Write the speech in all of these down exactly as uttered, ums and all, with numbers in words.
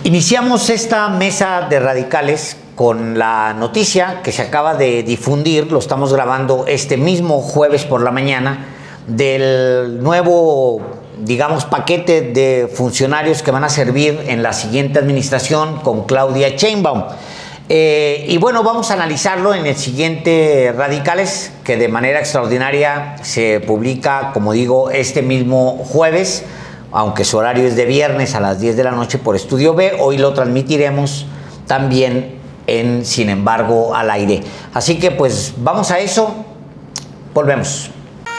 Iniciamos esta mesa de radicales con la noticia que se acaba de difundir, lo estamos grabando este mismo jueves por la mañana, del nuevo, digamos, paquete de funcionarios que van a servir en la siguiente administración con Claudia Sheinbaum. Eh, y bueno, vamos a analizarlo en el siguiente Radicales, que de manera extraordinaria se publica, como digo, este mismo jueves, aunque su horario es de viernes a las diez de la noche por Estudio B. Hoy lo transmitiremos también en Sin embargo al aire. Así que pues vamos a eso, volvemos.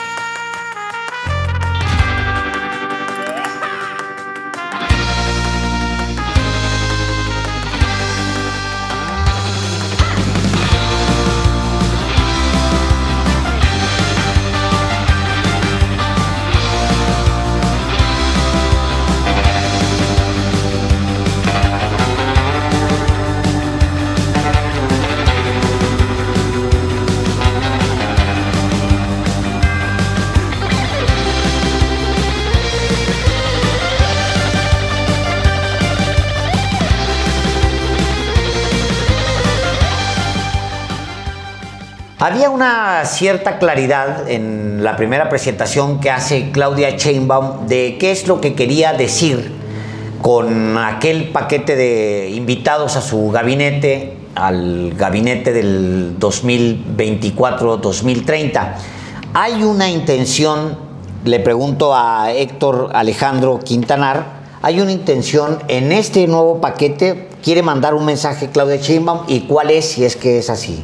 Había una cierta claridad en la primera presentación que hace Claudia Sheinbaum de qué es lo que quería decir con aquel paquete de invitados a su gabinete, al gabinete del dos mil veinticuatro dos mil treinta. Hay una intención, le pregunto a Héctor Alejandro Quintanar, ¿hay una intención en este nuevo paquete? ¿Quiere mandar un mensaje Claudia Sheinbaum? ¿Y cuál es, si es que es así?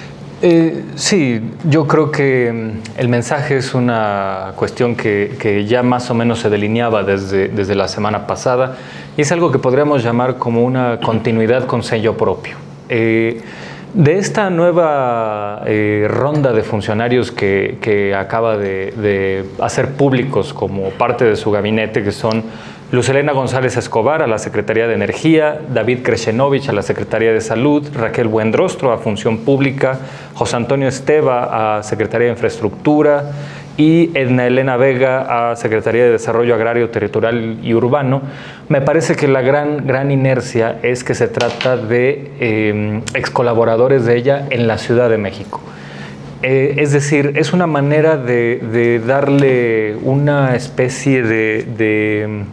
Eh, sí, yo creo que el mensaje es una cuestión que, que ya más o menos se delineaba desde, desde la semana pasada y es algo que podríamos llamar como una continuidad con sello propio. Eh, de esta nueva eh, ronda de funcionarios que, que acaba de, de hacer públicos como parte de su gabinete, que son Luz Helena González Escobar a la Secretaría de Energía, David Kreshchenovich a la Secretaría de Salud, Raquel Buendrostro a Función Pública, José Antonio Esteva a Secretaría de Infraestructura y Edna Elena Vega a Secretaría de Desarrollo Agrario, Territorial y Urbano. Me parece que la gran, gran inercia es que se trata de eh, ex colaboradores de ella en la Ciudad de México. Eh, es decir, es una manera de, de darle una especie de... de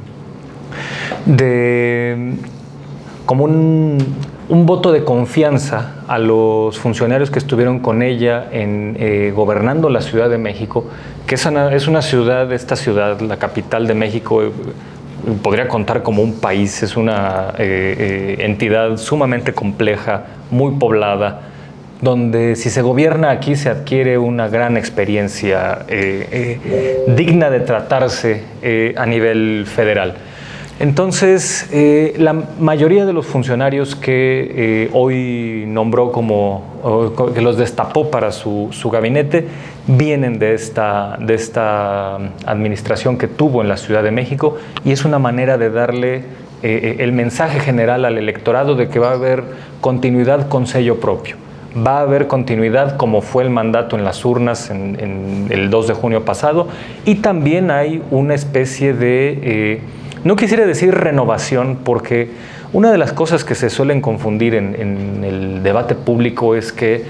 de como un, un voto de confianza a los funcionarios que estuvieron con ella en, eh, gobernando la Ciudad de México, que es una, es una ciudad, esta ciudad, la capital de México, eh, podría contar como un país, es una eh, eh, entidad sumamente compleja, muy poblada, donde si se gobierna aquí se adquiere una gran experiencia eh, eh, digna de tratarse eh, a nivel federal. Entonces, eh, la mayoría de los funcionarios que eh, hoy nombró como, que los destapó para su, su gabinete, vienen de esta, de esta administración que tuvo en la Ciudad de México y es una manera de darle eh, el mensaje general al electorado de que va a haber continuidad con sello propio. Va a haber continuidad como fue el mandato en las urnas en, en el dos de junio pasado y también hay una especie de... Eh, No quisiera decir renovación, porque una de las cosas que se suelen confundir en, en el debate público es que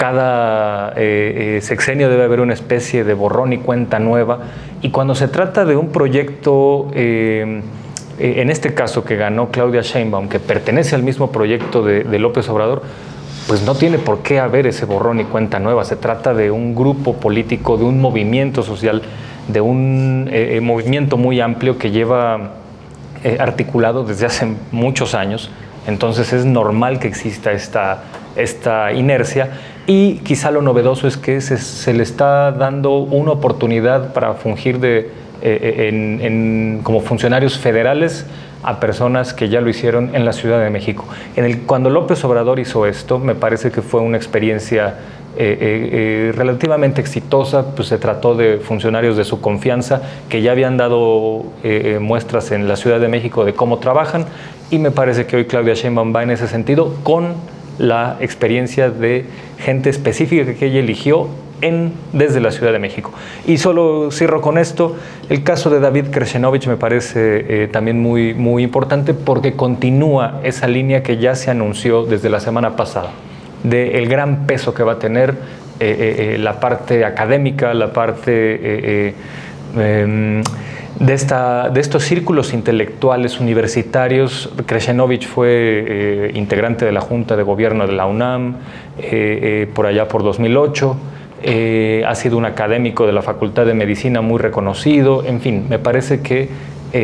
cada eh, eh, sexenio debe haber una especie de borrón y cuenta nueva, y cuando se trata de un proyecto, eh, eh, en este caso que ganó Claudia Sheinbaum, que pertenece al mismo proyecto de, de López Obrador, pues no tiene por qué haber ese borrón y cuenta nueva. Se trata de un grupo político, de un movimiento social, de un eh, movimiento muy amplio que lleva... Eh, articulado desde hace muchos años, entonces es normal que exista esta, esta inercia y quizá lo novedoso es que se, se le está dando una oportunidad para fungir de, eh, en, en, como funcionarios federales a personas que ya lo hicieron en la Ciudad de México. En el, cuando López Obrador hizo esto, me parece que fue una experiencia Eh, eh, relativamente exitosa, pues se trató de funcionarios de su confianza que ya habían dado eh, muestras en la Ciudad de México de cómo trabajan y me parece que hoy Claudia Sheinbaum va en ese sentido con la experiencia de gente específica que ella eligió en, desde la Ciudad de México. Y solo cierro con esto, el caso de David Kreshcenovich me parece eh, también muy, muy importante porque continúa esa línea que ya se anunció desde la semana pasada, del gran peso que va a tener eh, eh, la parte académica, la parte eh, eh, eh, de, esta, de estos círculos intelectuales universitarios. Kreshcenovich fue eh, integrante de la Junta de Gobierno de la UNAM eh, eh, por allá por dos mil ocho, eh, ha sido un académico de la Facultad de Medicina muy reconocido. En fin, me parece que eh,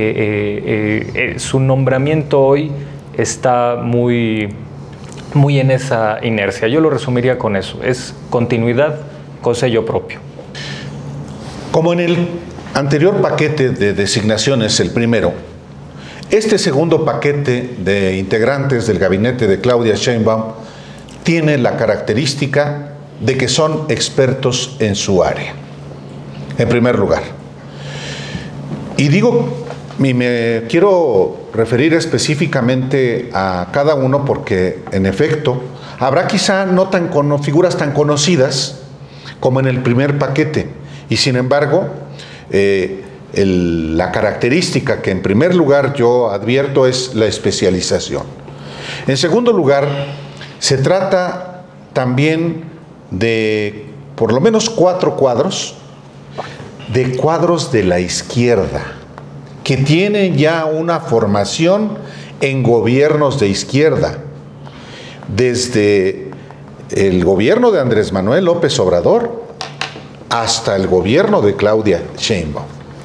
eh, eh, su nombramiento hoy está muy, muy en esa inercia. Yo lo resumiría con eso, es continuidad con sello propio. Como en el anterior paquete de designaciones, el primero, este segundo paquete de integrantes del gabinete de Claudia Sheinbaum tiene la característica de que son expertos en su área, en primer lugar. Y digo, y me quiero referir específicamente a cada uno porque, en efecto, habrá quizá no tan con, figuras tan conocidas como en el primer paquete, y sin embargo, Eh, el, la característica que en primer lugar yo advierto es la especialización. En segundo lugar, se trata también de por lo menos cuatro cuadros, de cuadros de la izquierda, que tienen ya una formación en gobiernos de izquierda, desde el gobierno de Andrés Manuel López Obrador hasta el gobierno de Claudia Sheinbaum.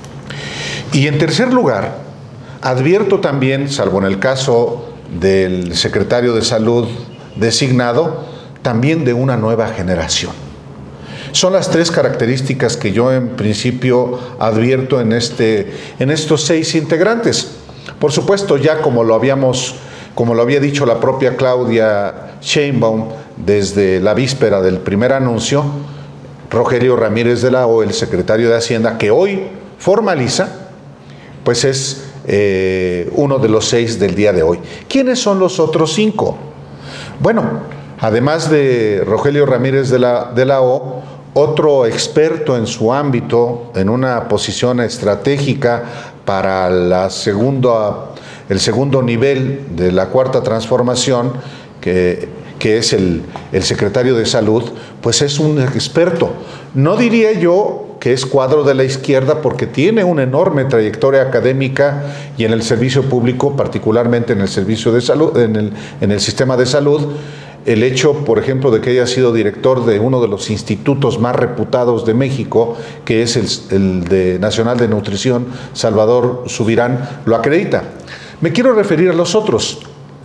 Y en tercer lugar, advierto también, salvo en el caso del secretario de Salud designado, también de una nueva generación. Son las tres características que yo en principio advierto en, este, en estos seis integrantes. Por supuesto, ya como lo habíamos, como lo había dicho la propia Claudia Sheinbaum desde la víspera del primer anuncio, Rogelio Ramírez de la O, el secretario de Hacienda, que hoy formaliza, pues es eh, uno de los seis del día de hoy. ¿Quiénes son los otros cinco? Bueno, además de Rogelio Ramírez de la, de la O, otro experto en su ámbito, en una posición estratégica para la segunda, el segundo nivel de la Cuarta Transformación, que que es el, el secretario de Salud, pues es un experto. No diría yo que es cuadro de la izquierda porque tiene una enorme trayectoria académica y en el servicio público, particularmente en el servicio de salud, en el, en el sistema de salud. El hecho, por ejemplo, de que haya sido director de uno de los institutos más reputados de México, que es el, el de Nacional de Nutrición, Salvador Subirán, lo acredita. Me quiero referir a los otros.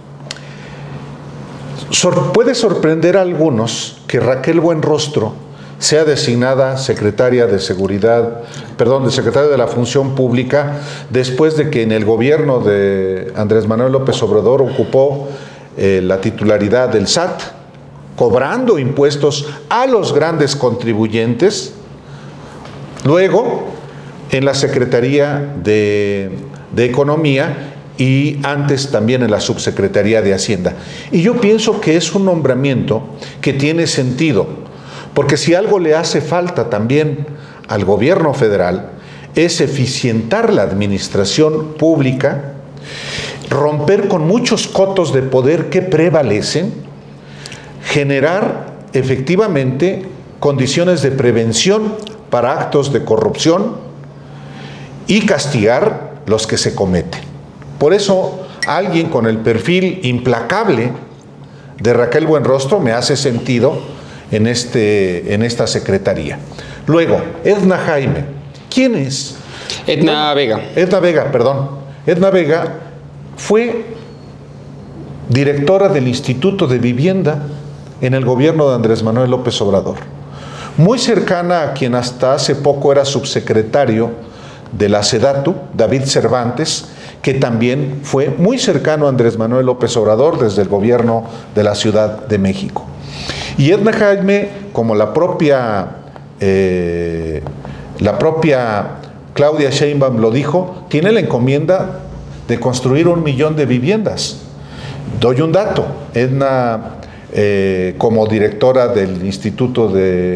Sor- puede sorprender a algunos que Raquel Buenrostro sea designada secretaria de Seguridad, perdón, de secretaria de la Función Pública, después de que en el gobierno de Andrés Manuel López Obrador ocupó eh, la titularidad del S A T, cobrando impuestos a los grandes contribuyentes. Luego, en la Secretaría de, de Economía, y antes también en la Subsecretaría de Hacienda. Y yo pienso que es un nombramiento que tiene sentido, porque si algo le hace falta también al gobierno federal es eficientar la administración pública, romper con muchos cotos de poder que prevalecen, generar efectivamente condiciones de prevención para actos de corrupción y castigar los que se cometen. Por eso, alguien con el perfil implacable de Raquel Buenrostro me hace sentido en, este, en esta secretaría. Luego, Edna Jaime. ¿Quién es? Edna bueno, Vega. Edna Vega, perdón. Edna Vega fue directora del Instituto de Vivienda en el gobierno de Andrés Manuel López Obrador. Muy cercana a quien hasta hace poco era subsecretario de la SEDATU, David Cervantes, que también fue muy cercano a Andrés Manuel López Obrador desde el gobierno de la Ciudad de México. Y Edna Jaime, como la propia, eh, la propia Claudia Sheinbaum lo dijo, tiene la encomienda de construir un millón de viviendas. Doy un dato. Edna, eh, como directora del Instituto de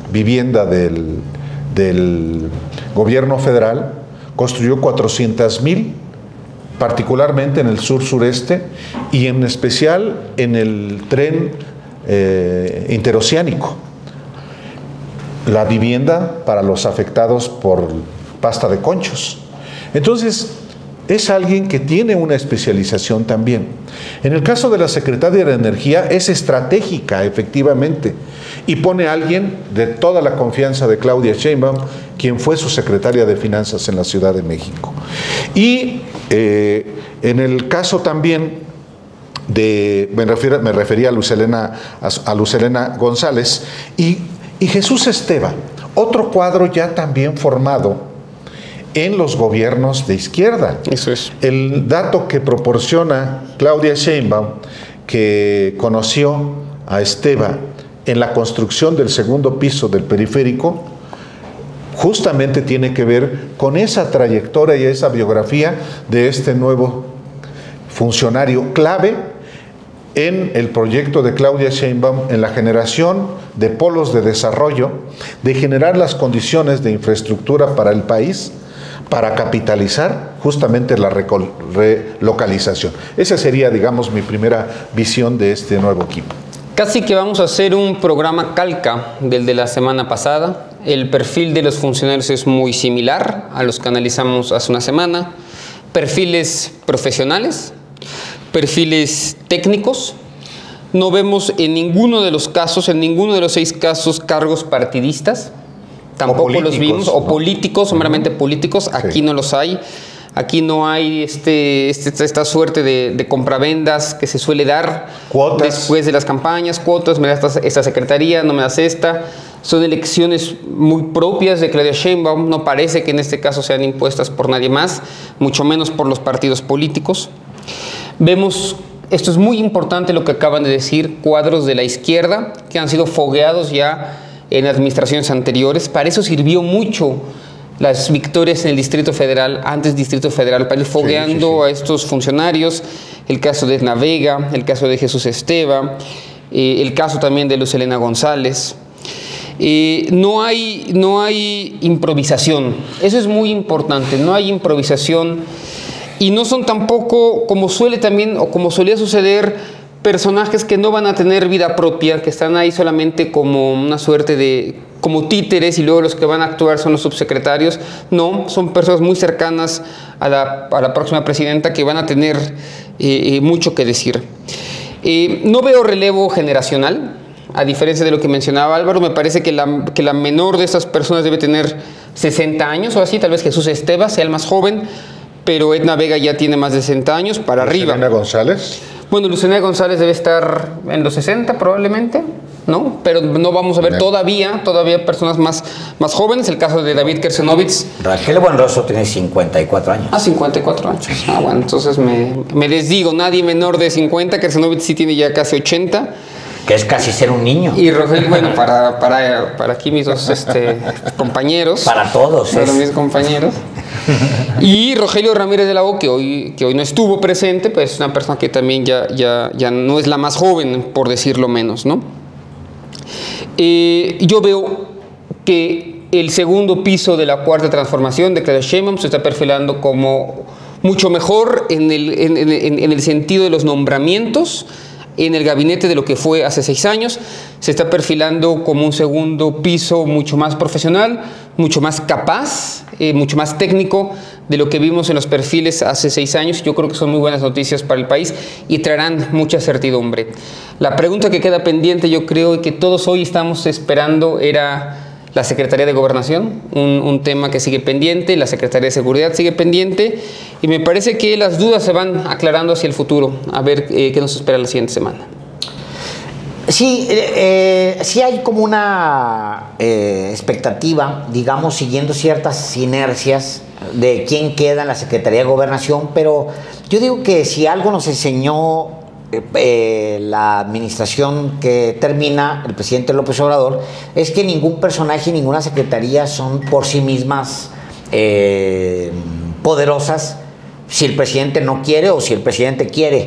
vivienda del, del gobierno federal, construyó cuatrocientas mil, particularmente en el sur-sureste y en especial en el tren eh, interoceánico. La vivienda para los afectados por pasta de conchos. Entonces, es alguien que tiene una especialización también. En el caso de la Secretaría de Energía, es estratégica, efectivamente, y pone a alguien de toda la confianza de Claudia Sheinbaum, quien fue su secretaria de Finanzas en la Ciudad de México. Y eh, en el caso también de, me, refiero, me refería a Luz Helena, a, a Luz Helena González, y, y Jesús Esteva, otro cuadro ya también formado en los gobiernos de izquierda. Eso es. El dato que proporciona Claudia Sheinbaum, que conoció a Esteva en la construcción del segundo piso del periférico, justamente tiene que ver con esa trayectoria y esa biografía de este nuevo funcionario clave en el proyecto de Claudia Sheinbaum en la generación de polos de desarrollo, de generar las condiciones de infraestructura para el país, para capitalizar justamente la relocalización. Esa sería, digamos, mi primera visión de este nuevo equipo. Casi que vamos a hacer un programa calca del de la semana pasada. El perfil de los funcionarios es muy similar a los que analizamos hace una semana. Perfiles profesionales, perfiles técnicos. No vemos en ninguno de los casos, en ninguno de los seis casos, cargos partidistas. Tampoco los vimos, o políticos, o meramente políticos, aquí sí. No los hay. Aquí no hay este, este, esta suerte de, de compravendas que se suele dar cuotas después de las campañas, cuotas, me das esta, esta secretaría, no me das esta. Son elecciones muy propias de Claudia Sheinbaum, no parece que en este caso sean impuestas por nadie más, mucho menos por los partidos políticos. Vemos, esto es muy importante lo que acaban de decir, cuadros de la izquierda que han sido fogueados ya en administraciones anteriores. Para eso sirvió mucho las victorias en el Distrito Federal, antes Distrito Federal, para ir fogueando sí, sí, sí. a estos funcionarios. El caso de Edna Vega, el caso de Jesús Esteva, eh, el caso también de Luz Helena González. Eh, no hay, no hay improvisación, eso es muy importante, no hay improvisación y no son tampoco, como suele también, o como solía suceder, personajes que no van a tener vida propia, que están ahí solamente como una suerte de, como títeres y luego los que van a actuar son los subsecretarios. No, son personas muy cercanas a la, a la próxima presidenta que van a tener eh, eh, mucho que decir. Eh, no veo relevo generacional, a diferencia de lo que mencionaba Álvaro. Me parece que la, que la menor de estas personas debe tener sesenta años o así, tal vez Jesús Esteva sea el más joven, pero Edna Vega ya tiene más de sesenta años para arriba. ¿Luz Helena González? Bueno, Luz Helena González debe estar en los sesenta probablemente, ¿no? Pero no vamos a ver todavía, todavía personas más, más jóvenes. El caso de David Kersenovitz. Raquel Buenrostro tiene cincuenta y cuatro años. Ah, cincuenta y cuatro años. Ah, bueno, entonces me, me desdigo. Nadie menor de cincuenta. Kersenovitz sí tiene ya casi ochenta. Que es casi ser un niño. Y Rogelio, bueno, para, para, para aquí mis dos este, compañeros. Para todos. Para es. mis compañeros. Y Rogelio Ramírez de la O, que hoy, que hoy no estuvo presente, pues es una persona que también ya, ya, ya no es la más joven, por decirlo menos, ¿no? Eh, yo veo que el segundo piso de la cuarta transformación de Claudia Sheinbaum se está perfilando como mucho mejor en el, en, en, en el sentido de los nombramientos en el gabinete de lo que fue hace seis años. Se está perfilando como un segundo piso mucho más profesional, mucho más capaz, eh, mucho más técnico de lo que vimos en los perfiles hace seis años. Yo creo que son muy buenas noticias para el país y traerán mucha certidumbre. La pregunta que queda pendiente, yo creo, y que todos hoy estamos esperando, era la Secretaría de Gobernación, un, un tema que sigue pendiente, la Secretaría de Seguridad sigue pendiente, y me parece que las dudas se van aclarando hacia el futuro, a ver eh, qué nos espera la siguiente semana. Sí, eh, sí hay como una eh, expectativa, digamos, siguiendo ciertas inercias de quién queda en la Secretaría de Gobernación, pero yo digo que si algo nos enseñó Eh, la administración que termina el presidente López Obrador, es que ningún personaje, ninguna secretaría son por sí mismas eh, poderosas si el presidente no quiere o si el presidente quiere.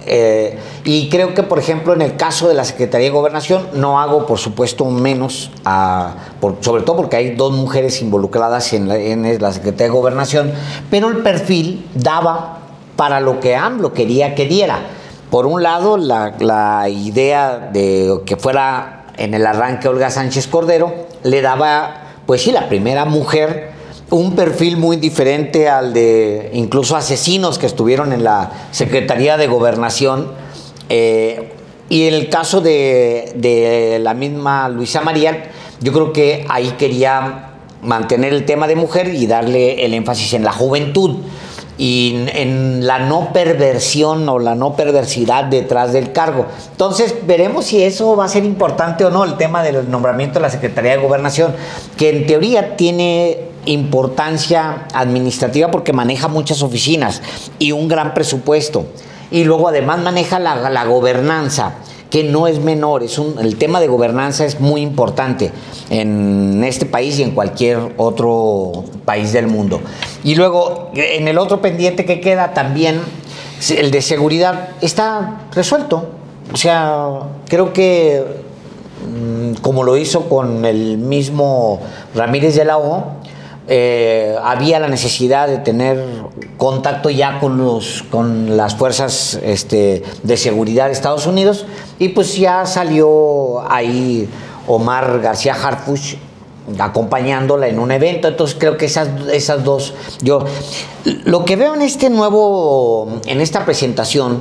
Eh, y creo que, por ejemplo, en el caso de la Secretaría de Gobernación, no hago, por supuesto, menos, a, por, sobre todo porque hay dos mujeres involucradas en la, en la Secretaría de Gobernación, pero el perfil daba para lo que AMLO quería que diera. Por un lado, la, la idea de que fuera en el arranque Olga Sánchez Cordero le daba, pues sí, la primera mujer, un perfil muy diferente al de incluso asesinos que estuvieron en la Secretaría de Gobernación. Eh, y en el caso de, de la misma Luisa María, yo creo que ahí quería mantener el tema de mujer y darle el énfasis en la juventud y en la no perversión o la no perversidad detrás del cargo. Entonces veremos si eso va a ser importante o no, el tema del nombramiento de la Secretaría de Gobernación, que en teoría tiene importancia administrativa porque maneja muchas oficinas y un gran presupuesto, y luego además maneja la, la gobernanza, que no es menor. Es un, el tema de gobernanza es muy importante en este país y en cualquier otro país del mundo. Y luego, en el otro pendiente que queda también, el de seguridad, está resuelto. O sea, creo que, como lo hizo con el mismo Ramírez de la O, Eh, había la necesidad de tener contacto ya con los con las fuerzas este, de seguridad de Estados Unidos, y pues ya salió ahí Omar García Harfuch acompañándola en un evento. Entonces creo que esas, esas dos, yo lo que veo en este nuevo, en esta presentación,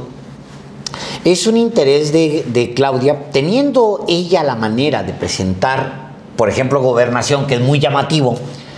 es un interés de, de Claudia, teniendo ella la manera de presentar, por ejemplo, gobernación, que es muy llamativo.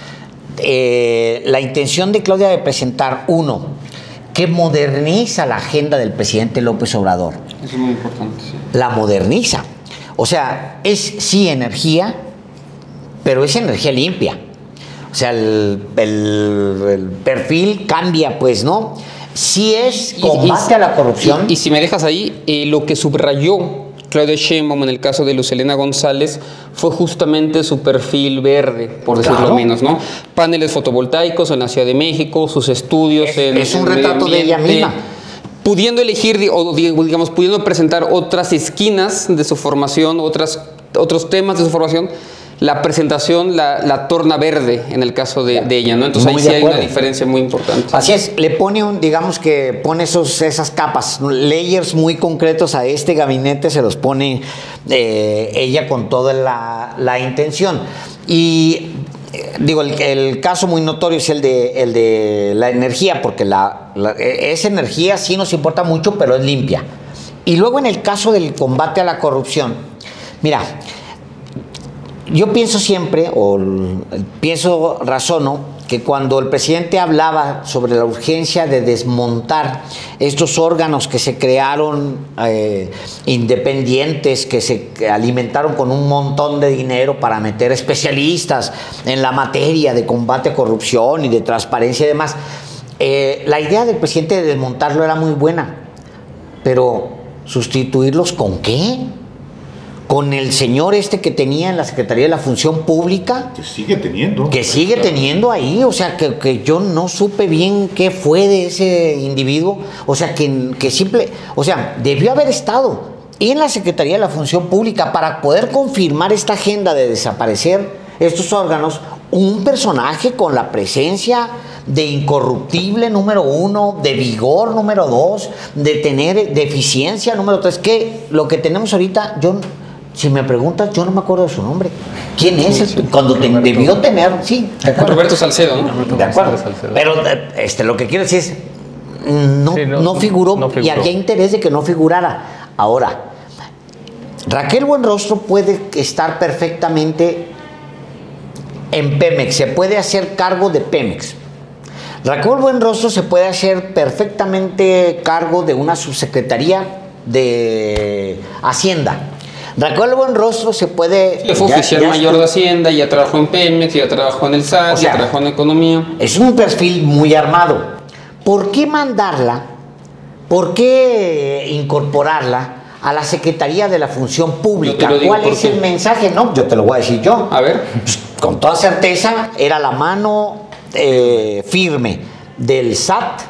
Eh, la intención de Claudia de presentar, uno, que moderniza la agenda del presidente López Obrador. Eso es muy importante, sí. La moderniza. O sea, es sí energía, pero es energía limpia. O sea, el, el, el perfil cambia, pues, ¿no? Sí es combate y, y, a la corrupción. Y, y si me dejas ahí, eh, lo que subrayó Claudia Sheinbaum en el caso de Luz Helena González fue justamente su perfil verde, por decirlo claro. menos, ¿no? Paneles fotovoltaicos en la Ciudad de México, sus estudios es, en es un retrato de ella misma, pudiendo elegir o digamos pudiendo presentar otras esquinas de su formación, otras otros temas de su formación. La presentación la, la torna verde en el caso de, de ella, ¿no? Entonces muy ahí sí hay una diferencia muy importante. Así es, le pone un, digamos que pone esos, esas capas, layers muy concretos a este gabinete, se los pone eh, ella con toda la, la intención. Y eh, digo, el, el caso muy notorio es el de, el de la energía, porque la, la, esa energía sí nos importa mucho, pero es limpia. Y luego en el caso del combate a la corrupción, mira, yo pienso siempre, o pienso, razono, que cuando el presidente hablaba sobre la urgencia de desmontar estos órganos que se crearon eh, independientes, que se alimentaron con un montón de dinero para meter especialistas en la materia de combate a corrupción y de transparencia y demás, eh, la idea del presidente de desmontarlo era muy buena, pero ¿sustituirlos con qué? Con el señor este que tenía en la Secretaría de la Función Pública. Que sigue teniendo. Que sigue teniendo ahí. O sea, que, que yo no supe bien qué fue de ese individuo. O sea, que, que simple... O sea, debió haber estado en la Secretaría de la Función Pública para poder confirmar esta agenda de desaparecer estos órganos. Un personaje con la presencia de incorruptible número uno, de vigor número dos, de tener de eficiencia número tres. Que lo que tenemos ahorita, yo... Si me preguntas, yo no me acuerdo de su nombre. ¿Quién es? Sí, sí. Cuando te, debió tener, sí. Roberto Salcedo, ¿no? De acuerdo. Pero este, lo que quiero decir es, no, sí, no, no, figuró, no figuró y había interés de que no figurara. Ahora, Raquel Buenrostro puede estar perfectamente en Pemex, se puede hacer cargo de Pemex. Raquel Buenrostro se puede hacer perfectamente cargo de una subsecretaría de Hacienda. Raquel Buenrostro se puede... Sí, fue oficial ya, ya mayor de Hacienda, ya trabajó en Pemex, ya trabajó en el S A T, o sea, ya trabajó en Economía. Es un perfil muy armado. ¿Por qué mandarla? ¿Por qué incorporarla a la Secretaría de la Función Pública? ¿Cuál es el mensaje? No, yo te lo voy a decir yo. A ver. Pues, con toda certeza, era la mano eh, firme del S A T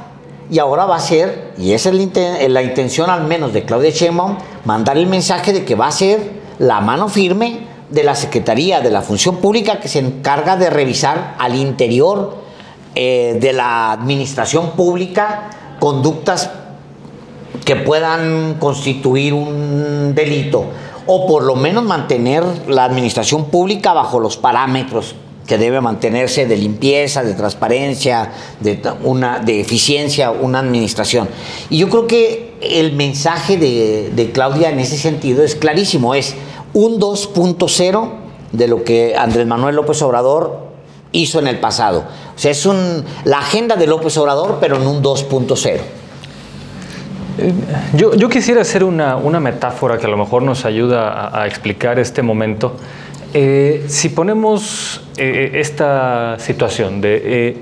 y ahora va a ser, y esa es la, inten la intención al menos de Claudia Sheinbaum, mandar el mensaje de que va a ser la mano firme de la Secretaría de la Función Pública que se encarga de revisar al interior eh, de la administración pública conductas que puedan constituir un delito, o por lo menos mantener la administración pública bajo los parámetros que debe mantenerse de limpieza, de transparencia, de, una, de eficiencia, una administración. Y yo creo que el mensaje de, de Claudia en ese sentido es clarísimo, es un dos punto cero de lo que Andrés Manuel López Obrador hizo en el pasado. O sea, es un, la agenda de López Obrador, pero en un dos punto cero. Yo, yo quisiera hacer una, una metáfora que a lo mejor nos ayuda a, a explicar este momento. Eh, si ponemos eh, esta situación de eh,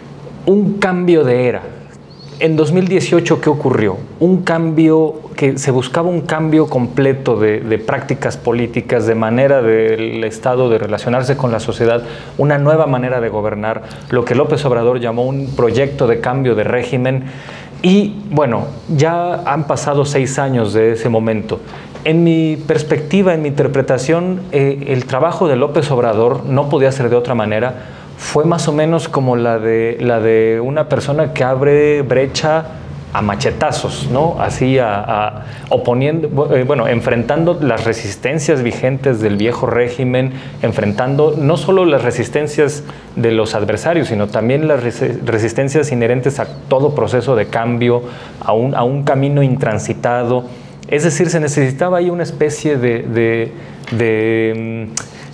un cambio de era, en dos mil dieciocho, ¿qué ocurrió? Un cambio, que se buscaba un cambio completo de, de prácticas políticas, de manera del Estado de relacionarse con la sociedad, una nueva manera de gobernar, lo que López Obrador llamó un proyecto de cambio de régimen. Y bueno, ya han pasado seis años de ese momento. En mi perspectiva, en mi interpretación, eh, el trabajo de López Obrador no podía ser de otra manera. Fue más o menos como la de, la de una persona que abre brecha a machetazos, ¿no? Así, a, a, oponiendo, eh, bueno, enfrentando las resistencias vigentes del viejo régimen, enfrentando no solo las resistencias de los adversarios, sino también las res resistencias inherentes a todo proceso de cambio, a un, a un camino intransitado. Es decir, se necesitaba ahí una especie de, de, de,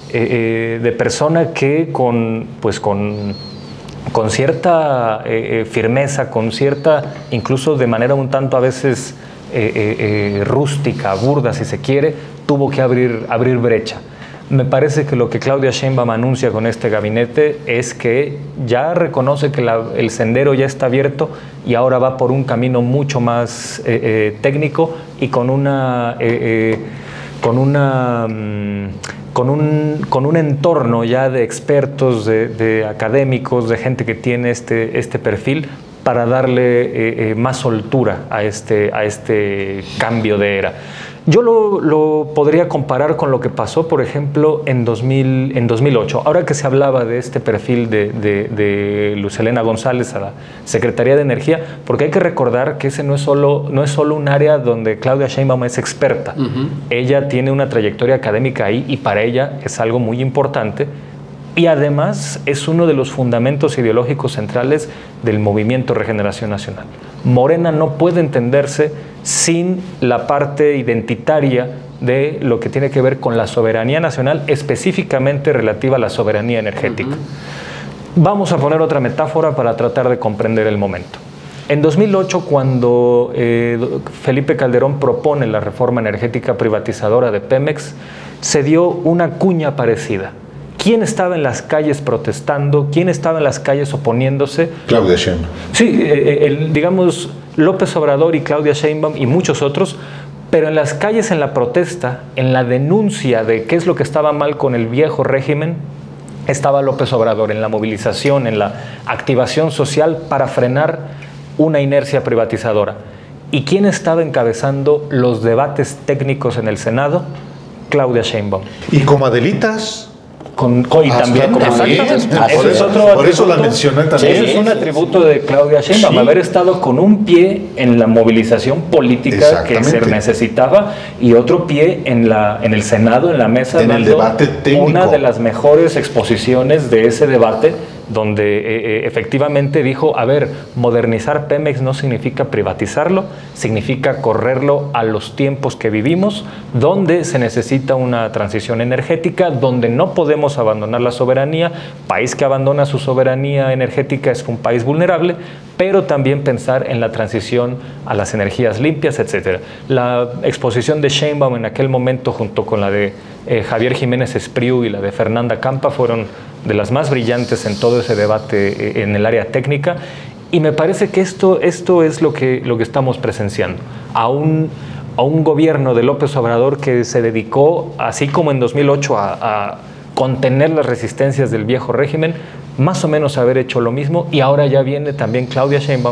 eh, de persona que con, pues con, con cierta eh, firmeza, con cierta, incluso de manera un tanto a veces eh, eh, rústica, burda si se quiere, tuvo que abrir, abrir brecha. Me parece que lo que Claudia Sheinbaum anuncia con este gabinete es que ya reconoce que la, el sendero ya está abierto y ahora va por un camino mucho más eh, eh, técnico y con una, eh, eh, con, una mmm, con, un, con un entorno ya de expertos, de, de académicos, de gente que tiene este, este perfil para darle eh, eh, más soltura a este, a este cambio de era. Yo lo, lo podría comparar con lo que pasó, por ejemplo, en, dos mil, en dos mil ocho. Ahora que se hablaba de este perfil de, de, de Luz Helena González a la Secretaría de Energía, porque hay que recordar que ese no es solo, no es solo un área donde Claudia Sheinbaum es experta. Uh-huh. Ella tiene una trayectoria académica ahí y para ella es algo muy importante. Y además es uno de los fundamentos ideológicos centrales del Movimiento Regeneración Nacional. Morena no puede entenderse sin la parte identitaria de lo que tiene que ver con la soberanía nacional, específicamente relativa a la soberanía energética. Uh-huh. Vamos a poner otra metáfora para tratar de comprender el momento. En dos mil ocho, cuando eh, Felipe Calderón propone la reforma energética privatizadora de Pemex, se dio una cuña parecida. ¿Quién estaba en las calles protestando? ¿Quién estaba en las calles oponiéndose? Claudia Sheinbaum. Sí, eh, el, digamos, López Obrador y Claudia Sheinbaum y muchos otros, pero en las calles, en la protesta, en la denuncia de qué es lo que estaba mal con el viejo régimen, estaba López Obrador, en la movilización, en la activación social para frenar una inercia privatizadora. ¿Y quién estaba encabezando los debates técnicos en el Senado? Claudia Sheinbaum. ¿Y como Adelitas? Con, con, y también, como también. Eso Por, es otro por eso la mencioné también. Eso es un atributo de Claudia Sheinbaum, sí. Haber estado con un pie en la movilización política que se necesitaba y otro pie en, la, en el Senado, en la mesa, en el debate técnico. Una de las mejores exposiciones de ese debate, donde eh, efectivamente dijo, a ver, modernizar Pemex no significa privatizarlo, significa correrlo a los tiempos que vivimos, donde se necesita una transición energética, donde no podemos abandonar la soberanía. País que abandona su soberanía energética es un país vulnerable, pero también pensar en la transición a las energías limpias, etcétera. La exposición de Sheinbaum en aquel momento, junto con la de eh, Javier Jiménez Espriu y la de Fernanda Campa, fueron de las más brillantes en todo ese debate en el área técnica, y me parece que esto, esto es lo que, lo que estamos presenciando, a un, a un gobierno de López Obrador que se dedicó, así como en dos mil ocho, a, a contener las resistencias del viejo régimen, más o menos haber hecho lo mismo, y ahora ya viene también Claudia Sheinbaum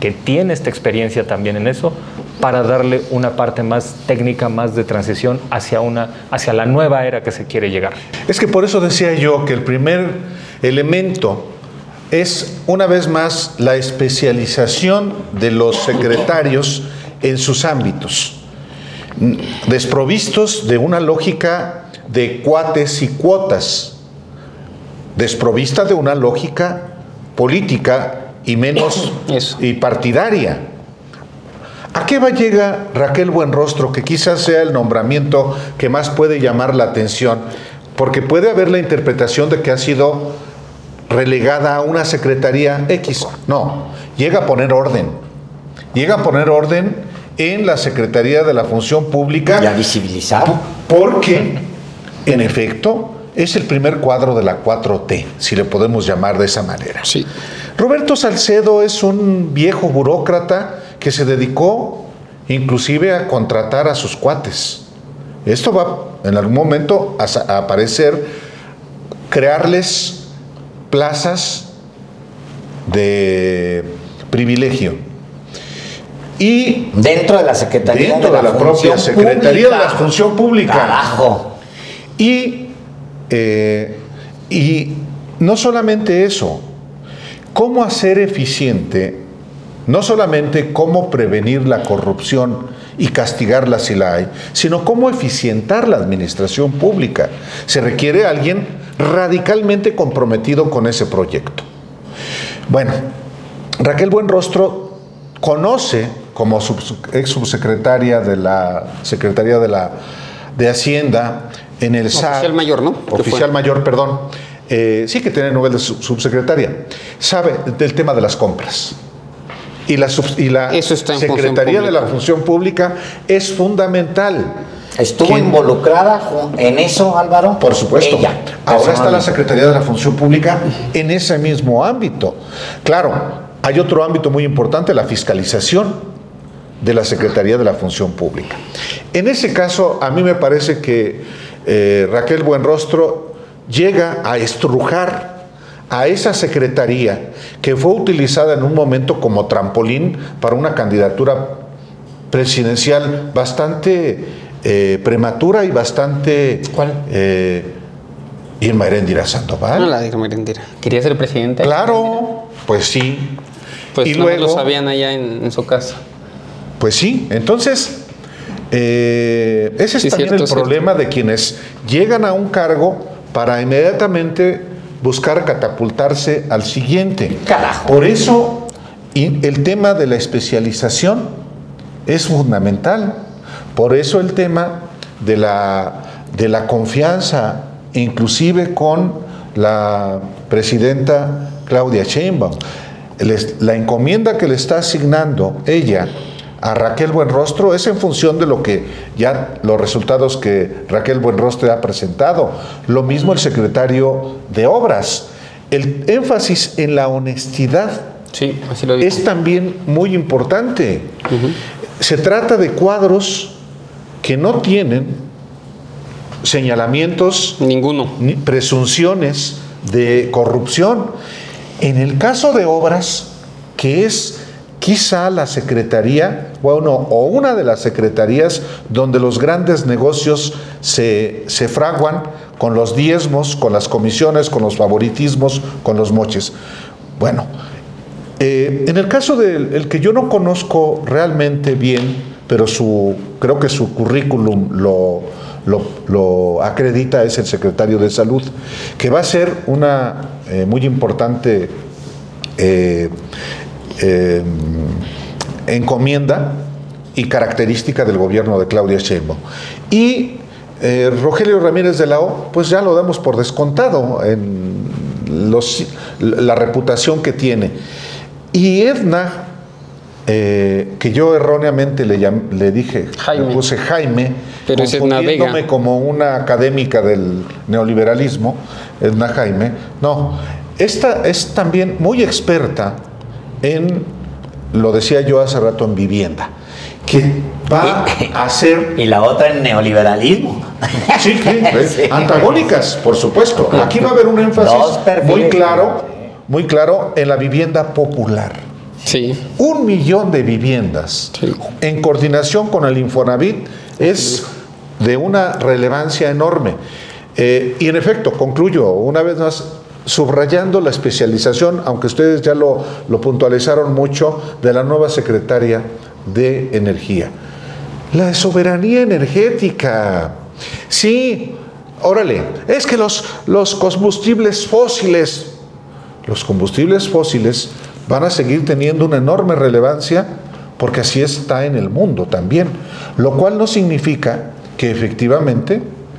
que tiene esta experiencia también en eso, para darle una parte más técnica, más de transición hacia, una, hacia la nueva era que se quiere llegar. Es que por eso decía yo que el primer elemento es, una vez más, la especialización de los secretarios en sus ámbitos, desprovistos de una lógica de cuates y cuotas, desprovista de una lógica política y menos Eso. y partidaria. ¿A qué va llega Raquel Buenrostro, que quizás sea el nombramiento que más puede llamar la atención? Porque puede haber la interpretación de que ha sido relegada a una secretaría X. No, llega a poner orden. Llega a poner orden en la Secretaría de la Función Pública. Ya visibilizado. Porque, en efecto, es el primer cuadro de la cuatro T, si le podemos llamar de esa manera. Sí. Roberto Salcedo es un viejo burócrata que se dedicó inclusive a contratar a sus cuates. Esto va en algún momento a, a aparecer, crearles plazas de privilegio. Y dentro de la Secretaría dentro de la, de la propia Secretaría Pública. de la Función Pública. Carajo. Y, eh, y no solamente eso, cómo hacer eficiente, no solamente cómo prevenir la corrupción y castigarla si la hay, sino cómo eficientar la administración pública. Se requiere alguien radicalmente comprometido con ese proyecto. Bueno, Raquel Buenrostro conoce, como sub, ex subsecretaria de la Secretaría de la de Hacienda en el S A R. Oficial mayor, ¿no? Oficial mayor, perdón. Eh, sí que tiene nivel de subsecretaria. Sabe del tema de las compras. Y la, sub, y la Secretaría de la Función Pública es fundamental. ¿Estuvo ¿Quién? involucrada en eso, Álvaro? Por supuesto. Ella, ahora está la Secretaría de la Función Pública en ese mismo ámbito. Claro, hay otro ámbito muy importante, la fiscalización de la Secretaría de la Función Pública. En ese caso, a mí me parece que eh, Raquel Buenrostro llega a estrujar a esa secretaría que fue utilizada en un momento como trampolín para una candidatura presidencial bastante eh, prematura y bastante... ¿Cuál? Eh, Irma Heréndira Sandoval. No, la de Irma Heréndira. ¿Quería ser presidente? Claro, pues sí. Pues y no luego, lo sabían allá en, en su casa. Pues sí, entonces eh, ese es Sí, también cierto, el problema cierto. de quienes llegan a un cargo para inmediatamente buscar catapultarse al siguiente. Carajo. Por eso y el tema de la especialización es fundamental. Por eso el tema de la, de la confianza, inclusive con la presidenta Claudia Sheinbaum. La encomienda que le está asignando ella a Raquel Buenrostro es en función de lo que ya los resultados que Raquel Buenrostro ha presentado. Lo mismo el secretario de Obras. El énfasis en la honestidad Sí, así lo dijo. es también muy importante. Uh-huh. Se trata de cuadros que no tienen señalamientos, ninguno, ni presunciones de corrupción. En el caso de Obras, que es quizá la secretaría, bueno, o una de las secretarías donde los grandes negocios se, se fraguan con los diezmos, con las comisiones, con los favoritismos, con los moches. Bueno, eh, en el caso del el que yo no conozco realmente bien, pero su, creo que su currículum lo, lo, lo acredita, es el secretario de Salud, que va a ser una eh, muy importante eh, Eh, encomienda y característica del gobierno de Claudia Sheinbaum. Y eh, Rogelio Ramírez de la O, pues ya lo damos por descontado en los, la reputación que tiene. Y Edna, eh, que yo erróneamente le, llam, le dije, Jaime. le puse Jaime, pero es Edna Vega, como una académica del neoliberalismo, Edna Jaime. No, esta es también muy experta en, lo decía yo hace rato, en vivienda, que va a ser... Y la otra en neoliberalismo. Sí, sí, sí, antagónicas, por supuesto. Aquí va a haber un énfasis muy claro, muy claro en la vivienda popular. Sí. Un millón de viviendas Sí. en coordinación con el Infonavit es de una relevancia enorme. Eh, y en efecto, concluyo una vez más subrayando la especialización, aunque ustedes ya lo, lo puntualizaron mucho, de la nueva secretaria de Energía. La soberanía energética. Sí, órale, es que los, los combustibles fósiles, los combustibles fósiles van a seguir teniendo una enorme relevancia porque así está en el mundo también, lo cual no significa que efectivamente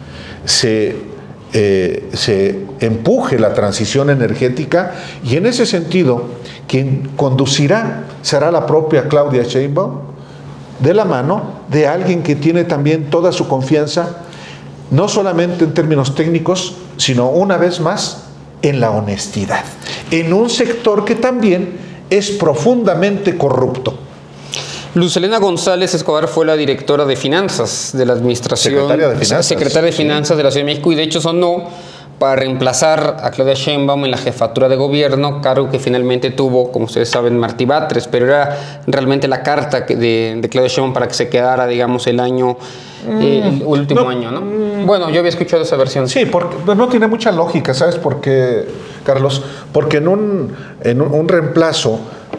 se, eh, se empuje la transición energética, y en ese sentido quien conducirá será la propia Claudia Sheinbaum, de la mano de alguien que tiene también toda su confianza, no solamente en términos técnicos, sino una vez más en la honestidad, en un sector que también es profundamente corrupto. Luz Helena González Escobar fue la directora de finanzas de la administración, Secretaria de Finanzas, secretaria de sí. Finanzas de la Ciudad de México, y de hecho sonó para reemplazar a Claudia Sheinbaum en la jefatura de gobierno, cargo que finalmente tuvo, como ustedes saben, Martí Batres, pero era realmente la carta que de, de Claudia Sheinbaum para que se quedara, digamos, el año, eh, el último no, año, ¿no? Bueno, yo había escuchado esa versión. Sí, porque pues, no tiene mucha lógica, ¿sabes por qué, Carlos? Porque en un, en un, un reemplazo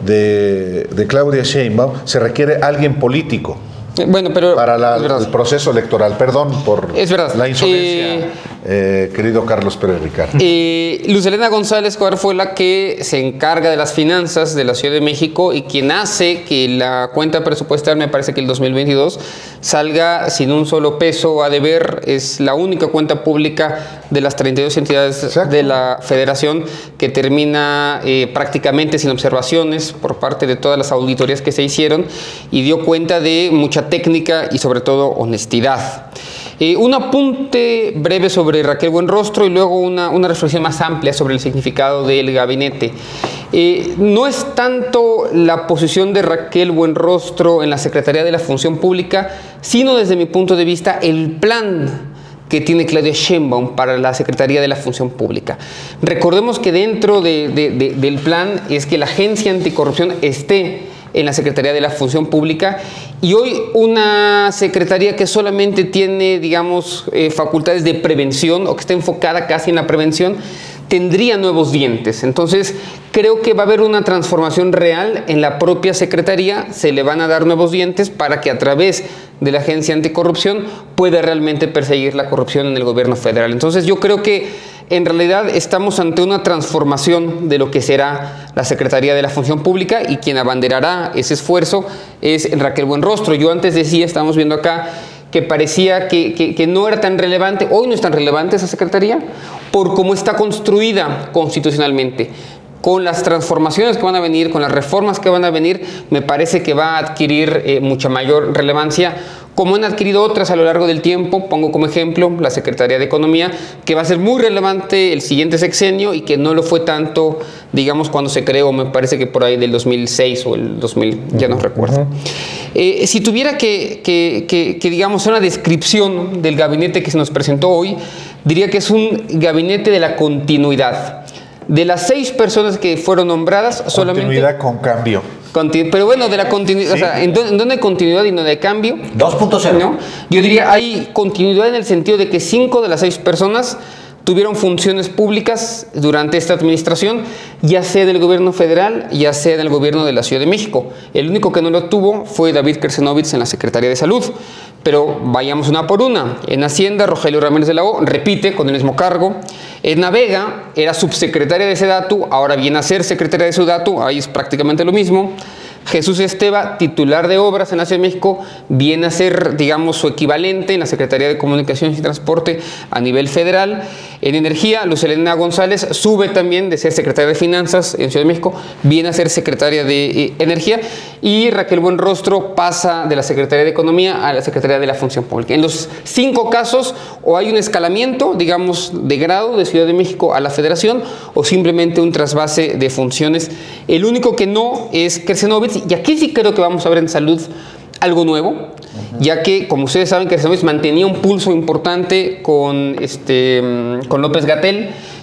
de, de Claudia Sheinbaum se requiere alguien político. Bueno, pero para la, es verdad. el proceso electoral. Perdón por Es verdad. la insolencia, Eh, eh, querido Carlos Pérez Ricard. Eh, Luz Helena González Escobar fue la que se encarga de las finanzas de la Ciudad de México y quien hace que la cuenta presupuestal, me parece que el dos mil veintidós, salga sin un solo peso a deber. Es la única cuenta pública de las treinta y dos entidades Exacto. de la Federación que termina eh, prácticamente sin observaciones por parte de todas las auditorías que se hicieron, y dio cuenta de mucha técnica y sobre todo honestidad. Eh, un apunte breve sobre Raquel Buenrostro y luego una, una reflexión más amplia sobre el significado del gabinete. Eh, no es tanto la posición de Raquel Buenrostro en la Secretaría de la Función Pública, sino desde mi punto de vista el plan que tiene Claudia Sheinbaum para la Secretaría de la Función Pública. Recordemos que dentro de, de, de, del plan es que la Agencia Anticorrupción esté en la Secretaría de la Función Pública, y hoy una secretaría que solamente tiene, digamos, eh, facultades de prevención o que está enfocada casi en la prevención, tendría nuevos dientes. Entonces, creo que va a haber una transformación real en la propia Secretaría, se le van a dar nuevos dientes para que a través de la Agencia Anticorrupción pueda realmente perseguir la corrupción en el gobierno federal. Entonces, yo creo que en realidad estamos ante una transformación de lo que será la Secretaría de la Función Pública, y quien abanderará ese esfuerzo es Raquel Buenrostro. Yo antes decía, estamos viendo acá, que parecía que, que, que no era tan relevante. Hoy no es tan relevante esa Secretaría por cómo está construida constitucionalmente. Con las transformaciones que van a venir, con las reformas que van a venir, me parece que va a adquirir eh, mucha mayor relevancia, como han adquirido otras a lo largo del tiempo. Pongo como ejemplo la Secretaría de Economía, que va a ser muy relevante el siguiente sexenio y que no lo fue tanto, digamos, cuando se creó, me parece que por ahí del dos mil seis o el dos mil, ya no recuerdo. Uh-huh. eh, si tuviera que, que, que, que, digamos, una descripción del gabinete que se nos presentó hoy, diría que es un gabinete de la continuidad. De las seis personas que fueron nombradas, solamente... Continuidad con cambio. Continu pero bueno, de la continuidad, sí. O sea, ¿en dónde, ¿en dónde hay continuidad y no hay cambio? dos punto cero. ¿No? Yo diría, hay continuidad en el sentido de que cinco de las seis personas tuvieron funciones públicas durante esta administración, ya sea del gobierno federal, ya sea del gobierno de la Ciudad de México. El único que no lo tuvo fue David Kersenovitz en la Secretaría de Salud. Pero vayamos una por una. En Hacienda, Rogelio Ramírez de la O repite con el mismo cargo. Edna Vega era subsecretaria de Sedatu, ahora viene a ser secretaria de Sedatu, ahí es prácticamente lo mismo. Jesús Esteva, titular de Obras en la Ciudad de México, viene a ser, digamos, su equivalente en la Secretaría de Comunicaciones y Transporte a nivel federal. En Energía, Luz Helena González sube también de ser secretaria de Finanzas en Ciudad de México, viene a ser secretaria de eh, Energía. Y Raquel Buenrostro pasa de la Secretaría de Economía a la Secretaría de la Función Pública. En los cinco casos, o hay un escalamiento, digamos, de grado de Ciudad de México a la Federación, o simplemente un trasvase de funciones. El único que no es Kersenovitz, y aquí sí creo que vamos a ver en salud algo nuevo, uh-huh. ya que, como ustedes saben, Kersenovitz mantenía un pulso importante con, este, con López-Gatell.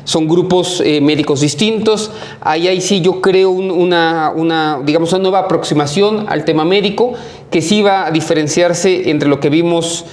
son grupos eh, médicos distintos. Ahí, ahí sí yo creo un, una, una, digamos, una nueva aproximación al tema médico que sí va a diferenciarse entre lo que vimos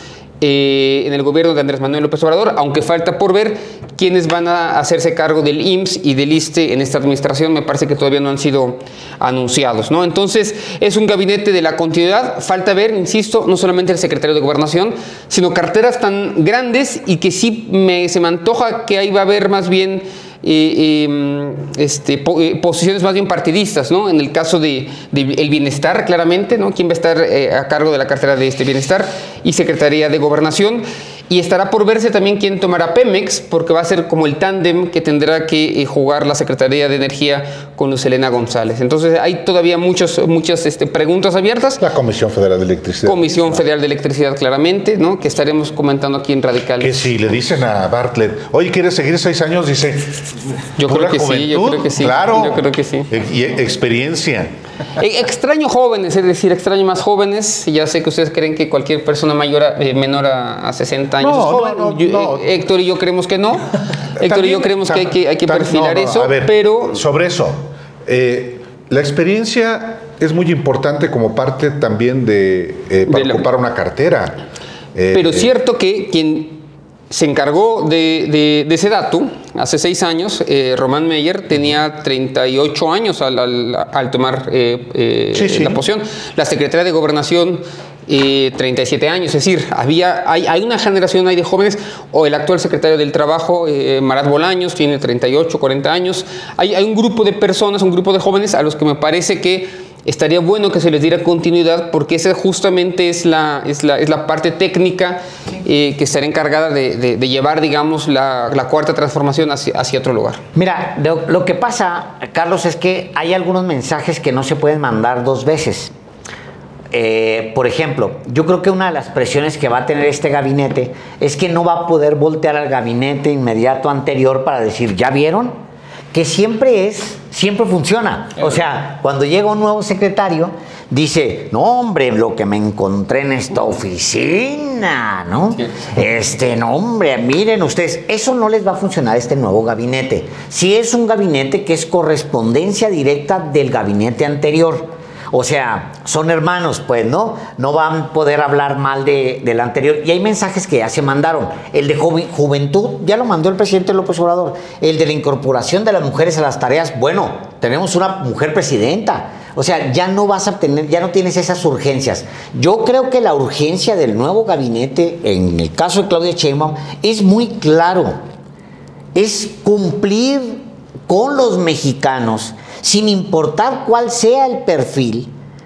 eh, en el gobierno de Andrés Manuel López Obrador, aunque falta por ver quiénes van a hacerse cargo del I M S S y del ISSSTE en esta administración. Me parece que todavía no han sido anunciados, ¿no? Entonces, es un gabinete de la continuidad. Falta ver, insisto, no solamente el secretario de Gobernación, sino carteras tan grandes y que sí me, se me antoja que ahí va a haber más bien Eh, eh, este, po, eh, posiciones más bien partidistas, ¿no? En el caso de, de el bienestar, claramente, ¿no? ¿Quién va a estar eh, a cargo de la cartera de este bienestar? Y Secretaría de Gobernación. Y estará por verse también quién tomará Pemex, porque va a ser como el tándem que tendrá que eh, jugar la Secretaría de Energía con Luz Helena González. Entonces hay todavía muchos, muchas este, preguntas abiertas. La Comisión Federal de Electricidad. Comisión Federal de Electricidad, claramente, ¿no? Que estaremos comentando aquí en Radicales. Que si le dicen a Bartlett, oye, ¿quieres seguir seis años? Dice, yo creo que sí, yo creo que sí. Claro. Yo creo que sí. Y experiencia. Extraño jóvenes, es decir, extraño más jóvenes. Ya sé que ustedes creen que cualquier persona mayor a, eh, menor a, a sesenta años no, es joven. No, no, yo, no. Héctor y yo creemos que no. Héctor también, y yo creemos que hay que, hay que perfilar no, no, eso, a ver, pero... Sobre eso, eh, la experiencia es muy importante como parte también de, eh, para de ocupar la... una cartera. Eh, pero es eh, cierto que quien se encargó de, de, de ese dato hace seis años, eh, Román Meyer, tenía treinta y ocho años al, al, al tomar eh, eh, sí, sí. la posición. La Secretaría de Gobernación, eh, treinta y siete años. Es decir, había, hay, hay una generación ahí de jóvenes, o el actual secretario del Trabajo, eh, Marat Bolaños, tiene treinta y ocho, cuarenta años. Hay, hay un grupo de personas, un grupo de jóvenes a los que me parece que estaría bueno que se les diera continuidad, porque esa justamente es la, es la, es la parte técnica eh, que estará encargada de, de, de llevar, digamos, la, la cuarta transformación hacia, hacia otro lugar. Mira, lo, lo que pasa, Carlos, es que hay algunos mensajes que no se pueden mandar dos veces. Eh, por ejemplo, yo creo que una de las presiones que va a tener este gabinete es que no va a poder voltear al gabinete inmediato anterior para decir, ¿ya vieron? Que siempre es, siempre funciona. O sea, cuando llega un nuevo secretario, dice, no hombre, lo que me encontré en esta oficina, ¿no? Este, no hombre, miren ustedes, eso no les va a funcionar a este nuevo gabinete. Si es un gabinete que es correspondencia directa del gabinete anterior. O sea, son hermanos, pues, ¿no? No van a poder hablar mal de, del anterior. Y hay mensajes que ya se mandaron. El de ju juventud, ya lo mandó el presidente López Obrador. El de la incorporación de las mujeres a las tareas, bueno, tenemos una mujer presidenta. O sea, ya no vas a tener, ya no tienes esas urgencias. Yo creo que la urgencia del nuevo gabinete, en el caso de Claudia Sheinbaum, es muy claro. Es cumplir con los mexicanos, sin importar cuál sea el perfil.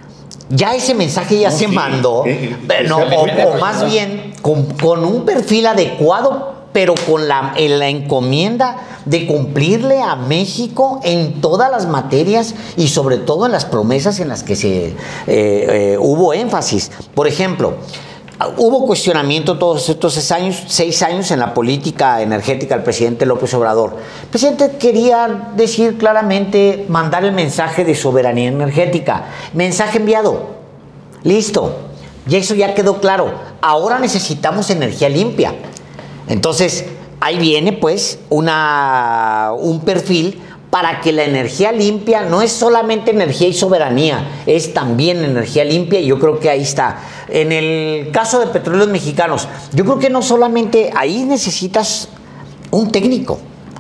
Ya ese mensaje ya no, se sí, mandó, sí, no, o, o más bien con, con un perfil adecuado, pero con la, en la encomienda de cumplirle a México en todas las materias y sobre todo en las promesas en las que se eh, eh, hubo énfasis. Por ejemplo, hubo cuestionamiento todos estos seis años, seis años en la política energética del presidente López Obrador. El presidente quería decir claramente, mandar el mensaje de soberanía energética. Mensaje enviado. Listo. Y eso ya quedó claro. Ahora necesitamos energía limpia. Entonces, ahí viene pues una, un perfil para que la energía limpia no es solamente energía y soberanía, es también energía limpia, y yo creo que ahí está. En el caso de Petróleos Mexicanos, yo creo que no solamente ahí necesitas un técnico.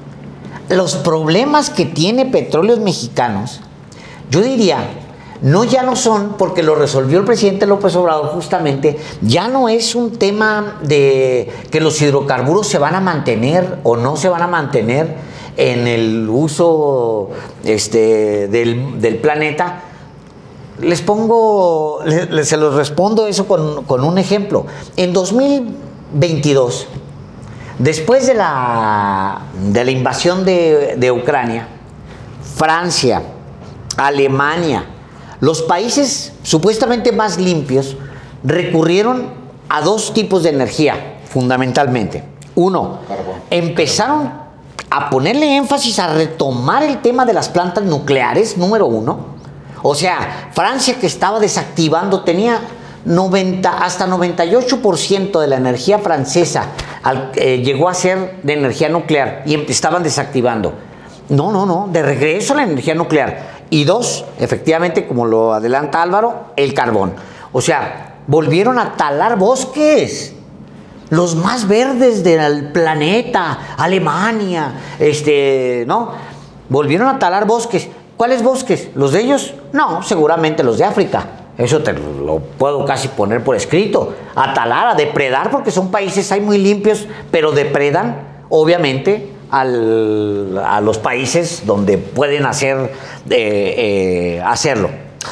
Los problemas que tiene Petróleos Mexicanos, yo diría, no ya no son, porque lo resolvió el presidente López Obrador justamente, ya no es un tema de que los hidrocarburos se van a mantener o no se van a mantener en el uso este, del, del planeta. Les pongo, les, les, se los respondo eso con, con un ejemplo. En dos mil veintidós, después de la, de la invasión de, de Ucrania, Francia, Alemania, los países supuestamente más limpios recurrieron a dos tipos de energía, fundamentalmente. Uno, Carbón. empezaron a ponerle énfasis a retomar el tema de las plantas nucleares, número uno. O sea, Francia, que estaba desactivando, tenía noventa, hasta noventa y ocho por ciento de la energía francesa al, eh, llegó a ser de energía nuclear y estaban desactivando. No, no, no, de regreso a la energía nuclear. Y dos, efectivamente, como lo adelanta Álvaro, el carbón. O sea, volvieron a talar bosques, los más verdes del planeta, Alemania, este, ¿no? Volvieron a talar bosques. ¿Cuáles bosques? ¿Los de ellos? No, seguramente los de África. Eso te lo puedo casi poner por escrito. A talar, a depredar, porque son países hay muy limpios, pero depredan, obviamente, al, a los países donde pueden hacer, eh, eh, hacerlo.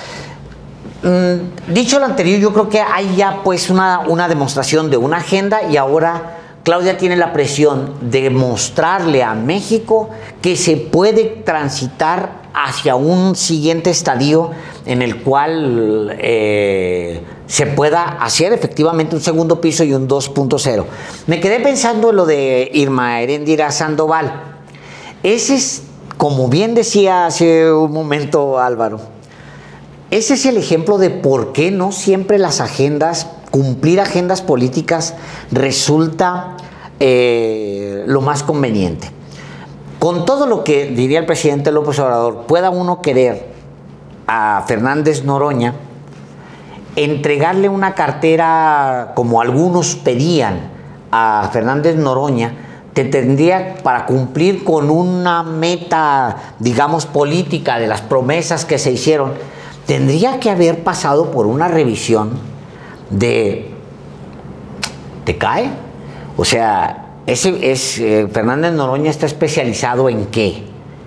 Mm, dicho lo anterior, yo creo que hay ya pues una, una demostración de una agenda y ahora Claudia tiene la presión de mostrarle a México que se puede transitar hacia un siguiente estadio en el cual eh, se pueda hacer efectivamente un segundo piso y un dos punto cero. Me quedé pensando en lo de Irma Heréndira Sandoval. Ese es, como bien decía hace un momento Álvaro, ese es el ejemplo de por qué no siempre las agendas, cumplir agendas políticas resulta eh, lo más conveniente. Con todo lo que diría el presidente López Obrador, pueda uno querer a Fernández Noroña, entregarle una cartera como algunos pedían a Fernández Noroña, te tendría para cumplir con una meta, digamos, política de las promesas que se hicieron, tendría que haber pasado por una revisión de... ¿Te cae? O sea... Ese es, eh, Fernández Noroña está especializado en qué?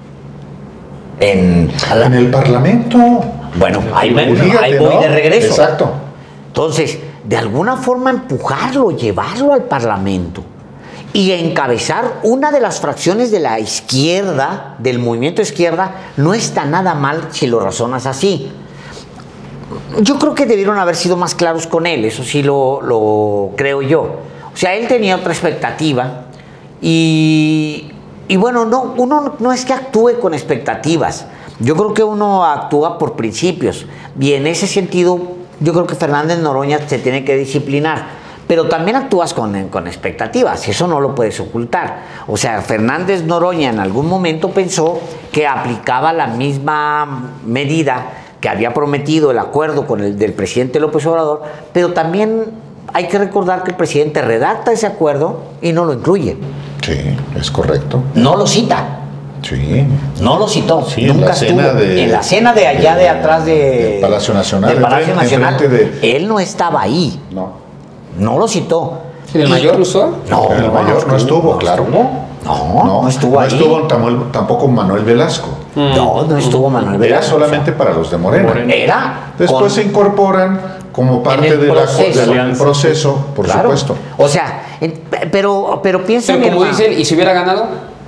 En, en el Parlamento. Bueno, ahí, me, Dígate, ahí voy, ¿no?, de regreso. Exacto. Entonces, de alguna forma empujarlo, llevarlo al Parlamento y encabezar una de las fracciones de la izquierda, del movimiento izquierda, no está nada mal si lo razonas así. Yo creo que debieron haber sido más claros con él, eso sí lo, lo creo yo. O sea, él tenía otra expectativa y, y bueno, no, uno no es que actúe con expectativas. Yo creo que uno actúa por principios y en ese sentido yo creo que Fernández Noroña se tiene que disciplinar. Pero también actúas con, con expectativas, eso no lo puedes ocultar. O sea, Fernández Noroña en algún momento pensó que aplicaba la misma medida que había prometido el acuerdo con el del presidente López Obrador, pero también... hay que recordar que el presidente redacta ese acuerdo y no lo incluye. Sí, es correcto. No lo cita. Sí. No lo citó. Sí, nunca en la estuvo. Cena de, en la cena de allá de, de atrás de, del Palacio Nacional. Del Palacio en, Nacional. de... Él no estaba ahí. No. No lo citó. ¿El y, mayor lo usó? No, el mayor no estuvo, no claro. Estuvo. No, no, no estuvo ahí. No estuvo tampoco Manuel Velasco. Mm. No, no estuvo Manuel Velasco. Era solamente para los de Morena. Morena. Era. Después con... se incorporan como parte del proceso, de proceso, por claro. supuesto. O sea, en, pero, pero piensa pero como dicen, ¿y si hubiera ganado?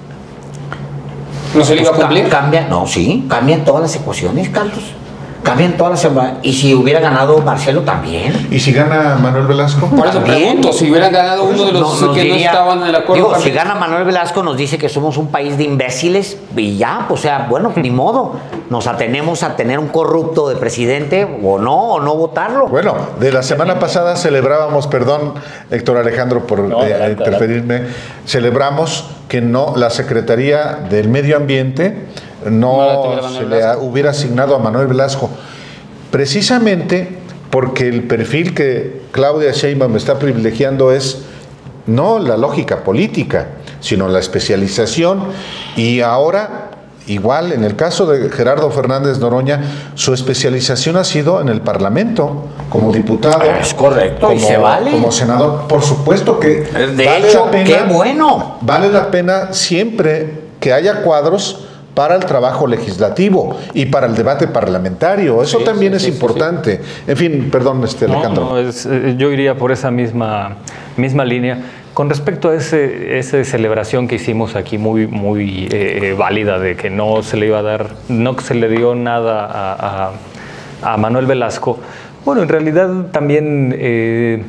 ¿No se le iba a cumplir? Cambia, no, sí, cambian todas las ecuaciones, Carlos. Cambian todas las... Y si hubiera ganado Marcelo, también. ¿Y si gana Manuel Velasco? Por eso pregunto, si hubiera ganado uno de los no, que diría, no estaban en el acuerdo... Digo, si gana Manuel Velasco nos dice que somos un país de imbéciles y ya, o sea, bueno, ni modo. Nos atenemos a tener un corrupto de presidente o no, o no votarlo. Bueno, de la semana pasada celebrábamos, perdón, Héctor Alejandro, por no, eh, adelante, interferirme, adelante. Celebramos que no la Secretaría del Medio Ambiente... no se le hubiera asignado a Manuel Velasco, precisamente porque el perfil que Claudia Sheinbaum está privilegiando es no la lógica política, sino la especialización. Y ahora, igual en el caso de Gerardo Fernández Noroña, su especialización ha sido en el Parlamento, como diputado. Es correcto, como, y se vale. Como senador, por supuesto que de vale hecho, la pena, qué bueno. Vale la pena siempre que haya cuadros para el trabajo legislativo y para el debate parlamentario. Eso sí, también sí, es sí, importante. Sí, sí. En fin, perdón, este, no, Alejandro. No, es, yo iría por esa misma, misma línea. Con respecto a ese, esa celebración que hicimos aquí, muy, muy eh, válida, de que no se le iba a dar, no se le dio nada a, a, a Manuel Velasco, bueno, en realidad también... Eh,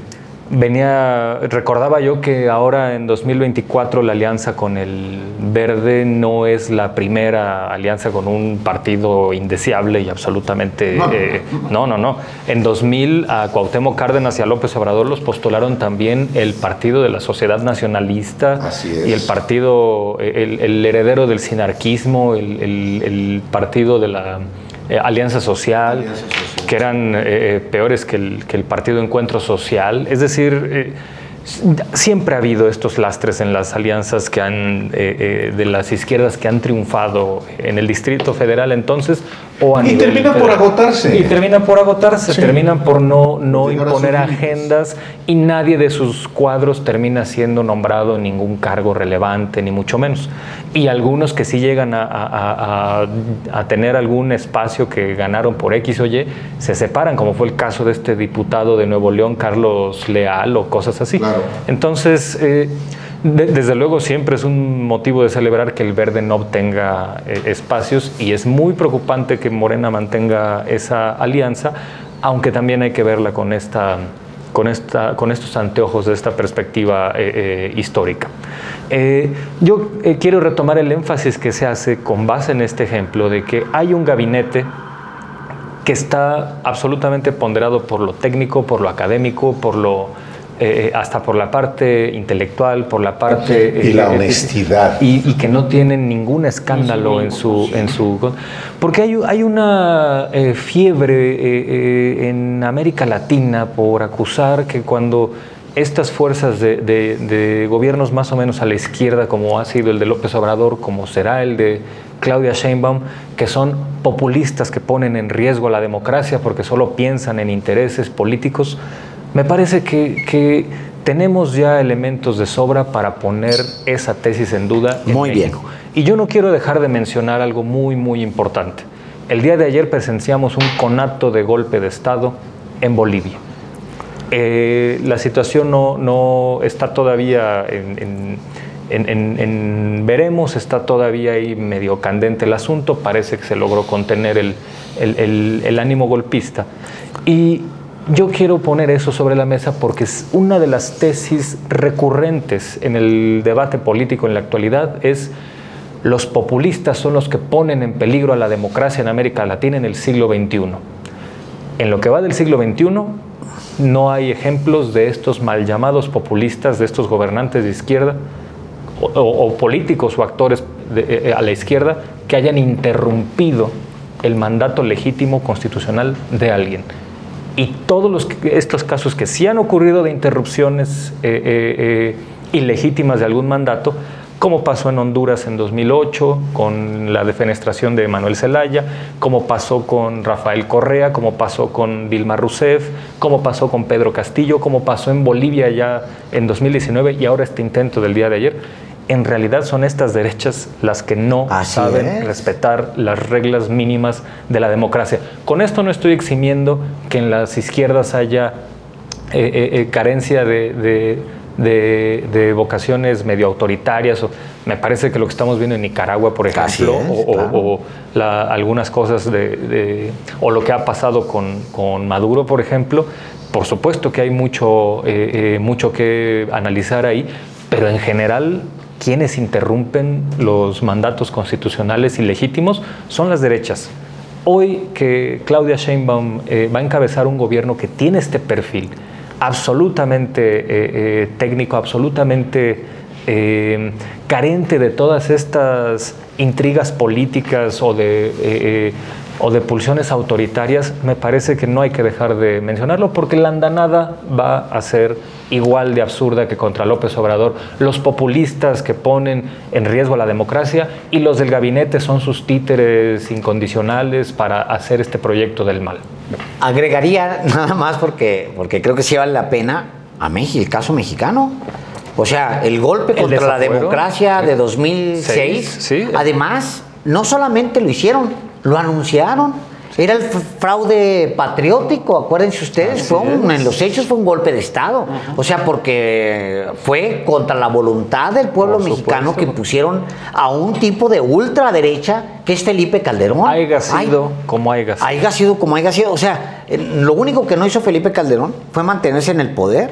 venía, recordaba yo que ahora en dos mil veinticuatro la alianza con el Verde no es la primera alianza con un partido indeseable y absolutamente... No, eh, no, no, no. En dos mil a Cuauhtémoc Cárdenas y a López Obrador los postularon también el Partido de la Sociedad Nacionalista. Así es. Y el partido, el, el heredero del sinarquismo, el, el, el partido de la eh, Alianza Social. Alianza Social. Que eran eh, peores que el, que el Partido Encuentro Social. Es decir, eh, siempre ha habido estos lastres en las alianzas que han, eh, eh, de las izquierdas que han triunfado en el Distrito Federal entonces o a y nivel terminan federal. por agotarse. Y terminan por agotarse, Sí. terminan por no, no Por llegar a imponer sus límites. agendas y nadie de sus cuadros termina siendo nombrado en ningún cargo relevante, ni mucho menos. Y algunos que sí llegan a, a, a, a tener algún espacio que ganaron por X o Y, se separan, como fue el caso de este diputado de Nuevo León, Carlos Leal, o cosas así. Claro. Entonces, eh, de, desde luego siempre es un motivo de celebrar que el Verde no obtenga eh, espacios y es muy preocupante que Morena mantenga esa alianza, aunque también hay que verla con esta... Con, esta, con estos anteojos de esta perspectiva eh, eh, histórica. Eh, yo eh, quiero retomar el énfasis que se hace con base en este ejemplo de que hay un gabinete que está absolutamente ponderado por lo técnico, por lo académico, por lo eh, hasta por la parte intelectual, por la parte... Y eh, la eh, honestidad. Y, y que no tienen ningún escándalo en su... En su porque hay, hay una eh, fiebre eh, eh, en América Latina por acusar que cuando estas fuerzas de, de, de gobiernos más o menos a la izquierda, como ha sido el de López Obrador, como será el de Claudia Sheinbaum, que son populistas que ponen en riesgo la democracia porque solo piensan en intereses políticos, me parece que, que tenemos ya elementos de sobra para poner esa tesis en duda en Muy México. bien. Y yo no quiero dejar de mencionar algo muy, muy importante. El día de ayer presenciamos un conato de golpe de Estado en Bolivia. Eh, la situación no, no está todavía en, en, en, en, en veremos, está todavía ahí medio candente el asunto, parece que se logró contener el, el, el, el ánimo golpista. Y yo quiero poner eso sobre la mesa porque es una de las tesis recurrentes en el debate político en la actualidad es los populistas son los que ponen en peligro a la democracia en América Latina en el siglo veintiuno. En lo que va del siglo veintiuno no hay ejemplos de estos mal llamados populistas, de estos gobernantes de izquierda o, o, o políticos o actores de, eh, a la izquierda que hayan interrumpido el mandato legítimo constitucional de alguien. Y todos los, estos casos que sí han ocurrido de interrupciones eh, eh, eh, ilegítimas de algún mandato, como pasó en Honduras en dos mil ocho con la defenestración de Manuel Zelaya, como pasó con Rafael Correa, como pasó con Dilma Rousseff, como pasó con Pedro Castillo, como pasó en Bolivia ya en dos mil diecinueve y ahora este intento del día de ayer. En realidad son estas derechas las que no Así saben es. respetar las reglas mínimas de la democracia. Con esto no estoy eximiendo que en las izquierdas haya eh, eh, eh, carencia de, de, de, de vocaciones medio autoritarias. O, me parece que lo que estamos viendo en Nicaragua, por ejemplo, es, o, claro. o, o la, algunas cosas de, de, o lo que ha pasado con, con Maduro, por ejemplo, por supuesto que hay mucho, eh, eh, mucho que analizar ahí, pero en general quienes interrumpen los mandatos constitucionales ilegítimos son las derechas. Hoy que Claudia Sheinbaum eh, va a encabezar un gobierno que tiene este perfil absolutamente eh, eh, técnico, absolutamente eh, carente de todas estas intrigas políticas o de, eh, eh, o de pulsiones autoritarias, me parece que no hay que dejar de mencionarlo porque la andanada va a ser igual de absurda que contra López Obrador. Los populistas que ponen en riesgo a la democracia y los del gabinete son sus títeres incondicionales para hacer este proyecto del mal. Agregaría nada más porque, porque creo que sí vale la pena a México, el caso mexicano. O sea, el golpe El contra la desafuero, democracia sí. de dos mil seis, Sí, sí. además, no solamente lo hicieron, lo anunciaron. Era el fraude patriótico, acuérdense ustedes, fue un, en los hechos fue un golpe de Estado. Uh-huh. O sea, porque fue contra la voluntad del pueblo Por mexicano supuesto. que pusieron a un tipo de ultraderecha que es Felipe Calderón. Haiga sido Ay, como haiga sido. haiga sido como haiga sido. O sea, lo único que no hizo Felipe Calderón fue mantenerse en el poder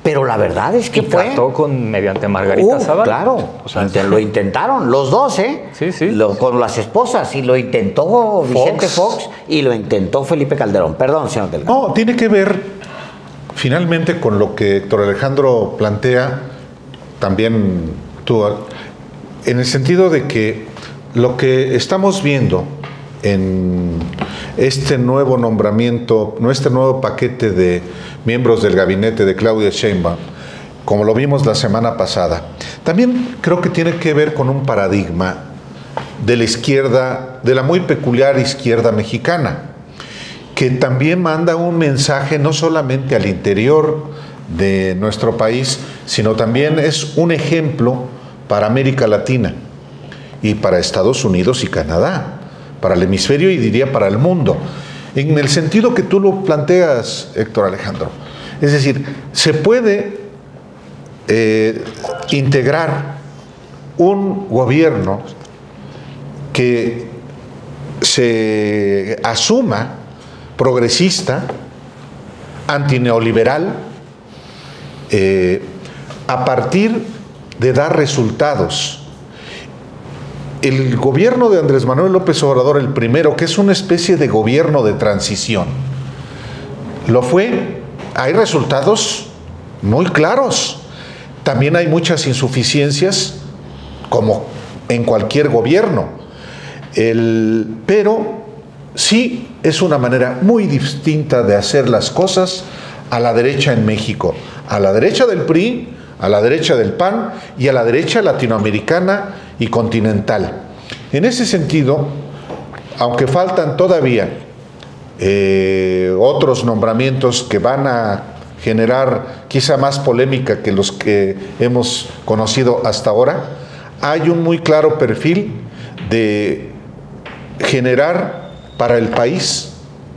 Pero la verdad es que y fue... trató con, mediante Margarita Uh, Zavala. Claro, o sea, Inte- lo intentaron, los dos, ¿eh? Sí, sí. Lo- con las esposas, y lo intentó Vicente Fox y lo intentó Felipe Calderón. Perdón, señor Delgado. No, tiene que ver finalmente con lo que Héctor Alejandro plantea, también tú, en el sentido de que lo que estamos viendo en este nuevo nombramiento, no este nuevo paquete de miembros del gabinete de Claudia Sheinbaum, como lo vimos la semana pasada, también creo que tiene que ver con un paradigma de la izquierda, de la muy peculiar izquierda mexicana, que también manda un mensaje no solamente al interior de nuestro país, sino también es un ejemplo para América Latina y para Estados Unidos y Canadá, para el hemisferio y diría para el mundo, en el sentido que tú lo planteas, Héctor Alejandro. Es decir, se puede eh, integrar un gobierno que se asuma progresista, antineoliberal, eh, a partir de dar resultados. El gobierno de Andrés Manuel López Obrador, el primero, que es una especie de gobierno de transición, lo fue. Hay resultados muy claros. También hay muchas insuficiencias, como en cualquier gobierno. El, pero sí es una manera muy distinta de hacer las cosas a la derecha en México, a la derecha del P R I, a la derecha del P A N y a la derecha latinoamericana y continental. En ese sentido, aunque faltan todavía eh, otros nombramientos que van a generar quizá más polémica que los que hemos conocido hasta ahora, hay un muy claro perfil de generar para el país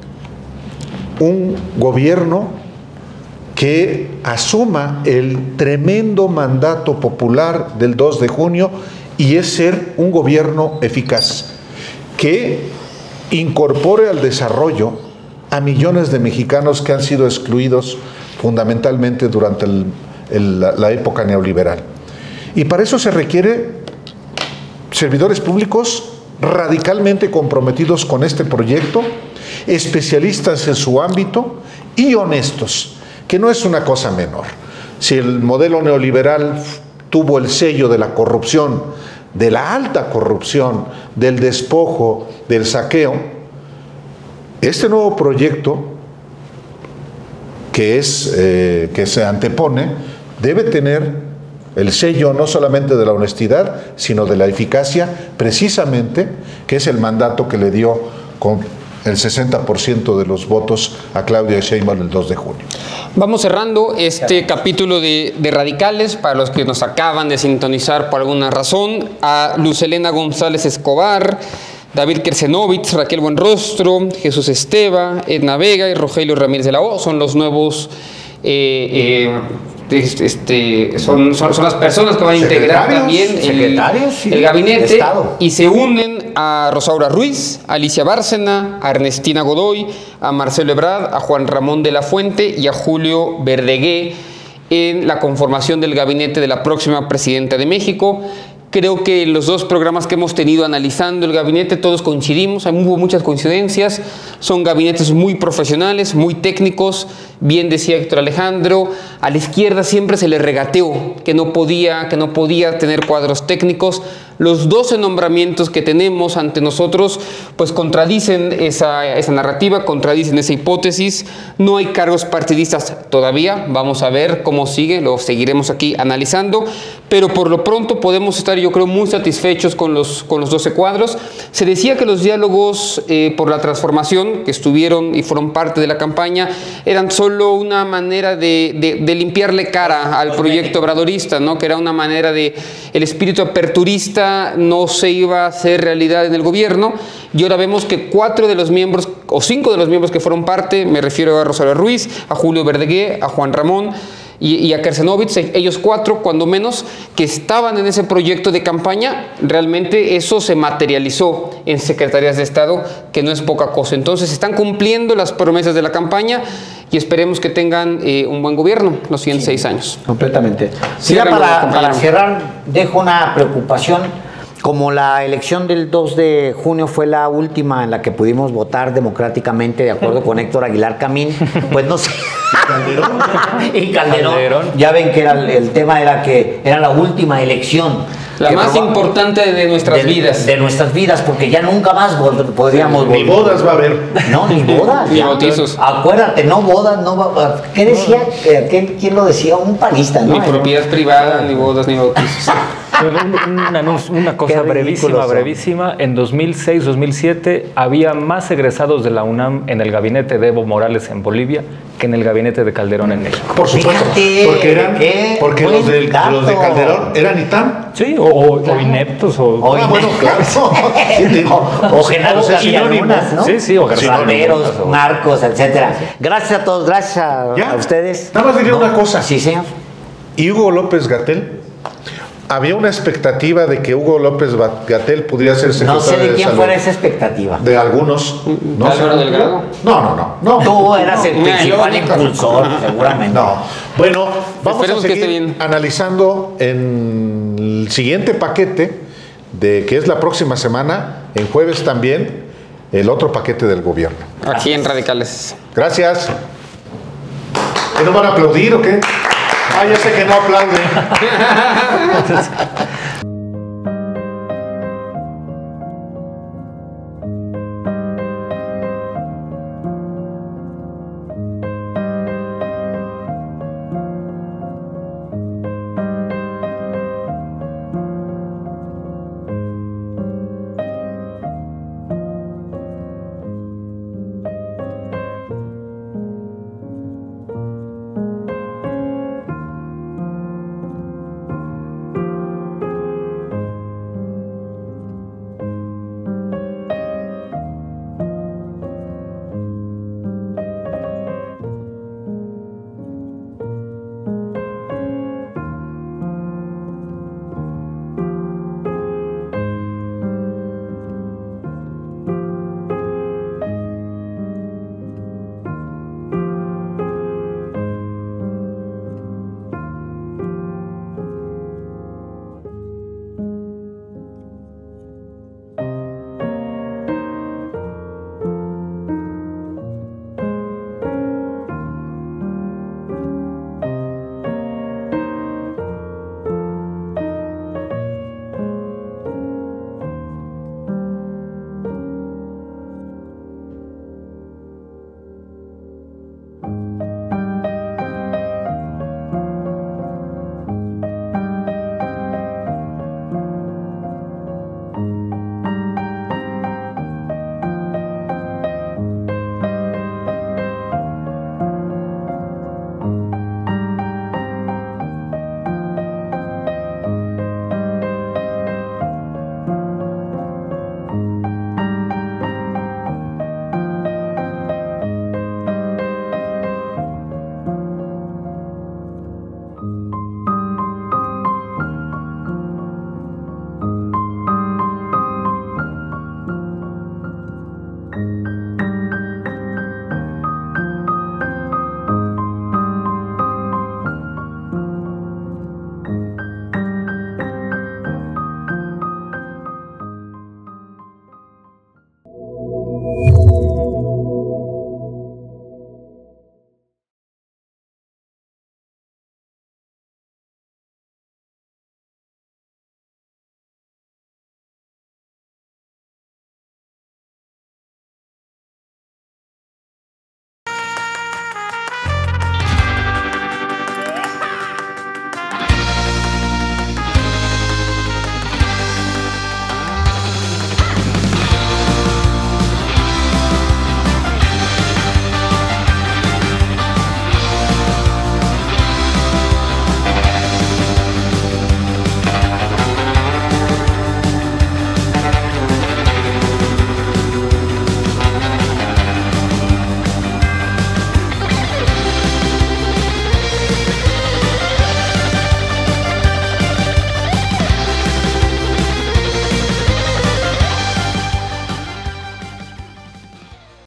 un gobierno que asuma el tremendo mandato popular del dos de junio y es ser un gobierno eficaz, que incorpore al desarrollo a millones de mexicanos que han sido excluidos fundamentalmente durante el, el, la, la época neoliberal. Y para eso se requiere servidores públicos radicalmente comprometidos con este proyecto, especialistas en su ámbito y honestos, que no es una cosa menor. Si el modelo neoliberal tuvo el sello de la corrupción, de la alta corrupción, del despojo, del saqueo, este nuevo proyecto que, es, eh, que se antepone debe tener el sello no solamente de la honestidad, sino de la eficacia, precisamente, que es el mandato que le dio con el sesenta por ciento de los votos a Claudia Sheinbaum el dos de junio. Vamos cerrando este capítulo de, de Radicales, para los que nos acaban de sintonizar por alguna razón, a Luz Helena González Escobar, David Kersenovich, Raquel Buenrostro, Jesús Esteva, Edna Vega y Rogelio Ramírez de la O, son los nuevos... Eh, eh, Este, son, son, son las personas que van a integrar también el, sí, el gabinete y se unen a Rosaura Ruiz, a Alicia Bárcena, a Ernestina Godoy, a Marcelo Ebrard, a Juan Ramón de la Fuente y a Julio Verdegué en la conformación del gabinete de la próxima presidenta de México. Creo que los dos programas que hemos tenido analizando el gabinete, todos coincidimos, hubo muchas coincidencias, son gabinetes muy profesionales, muy técnicos, bien decía Héctor Alejandro, a la izquierda siempre se le regateó que no podía, que no podía tener cuadros técnicos. Los doce nombramientos que tenemos ante nosotros pues contradicen esa, esa narrativa, contradicen esa hipótesis. No hay cargos partidistas todavía, vamos a ver cómo sigue, lo seguiremos aquí analizando, pero por lo pronto podemos estar, yo creo, muy satisfechos con los, con los doce cuadros. Se decía que los diálogos eh, por la transformación que estuvieron y fueron parte de la campaña eran solo una manera de, de, de limpiarle cara al proyecto obradorista, ¿no? Que era una manera de, el espíritu aperturista no se iba a hacer realidad en el gobierno, y ahora vemos que cuatro de los miembros, o cinco de los miembros que fueron parte, me refiero a Rosario Ruiz, a Julio Verdegué, a Juan Ramón y, y a Kersenovich, ellos cuatro, cuando menos, que estaban en ese proyecto de campaña, realmente eso se materializó en secretarías de Estado, que no es poca cosa. Entonces están cumpliendo las promesas de la campaña, y esperemos que tengan eh, un buen gobierno los siguientes sí, seis años. Completamente. Sí, ya para, para cerrar, dejo una preocupación. Como la elección del dos de junio fue la última en la que pudimos votar democráticamente de acuerdo con Héctor Aguilar Camín, pues no sé. ¿Y Calderón? y Calderón, Calderón. Ya ven que era el, el tema era que era la última elección. La más importante de nuestras de, vidas. De nuestras vidas, porque ya nunca más podríamos Ni bodas va a haber. No, ni bodas. Ni bautizos. Acuérdate, no bodas, no va, ¿qué decía? ¿Qué, ¿Quién lo decía? Un panista, ¿no? Ni propiedad privada, ni bodas, ni bautizos. Una, una cosa brevísima, brevísima. En dos mil seis, dos mil siete había más egresados de la UNAM en el gabinete de Evo Morales en Bolivia que en el gabinete de Calderón en México. Por supuesto. Fíjate, porque eran, ¿qué? porque los de, los de Calderón eran ITAM. Sí, o, o, claro. o ineptos. O, o ah, bueno, claro. o, o Genaro Castellanunas, ¿no? Sí, sí, o raperos, narcos, etcétera. Gracias a todos, gracias a, a ustedes. Nada más diría ¿no? una cosa. Sí, señor. Y Hugo López-Gatell. Había una expectativa de que Hugo López-Gatell pudiera ser secretario de Salud. No sé de quién fuera esa expectativa. De algunos. ¿No Álvaro Delgado? No, no, no, no. Tú eras el principal impulsor, seguramente. No. Bueno, vamos Esperemos a seguir que esté bien. analizando en el siguiente paquete, de que es la próxima semana, en jueves también, el otro paquete del gobierno. Aquí en Radicales. Gracias. ¿Que no van a aplaudir o qué? Ah, ya sé que no aplauden.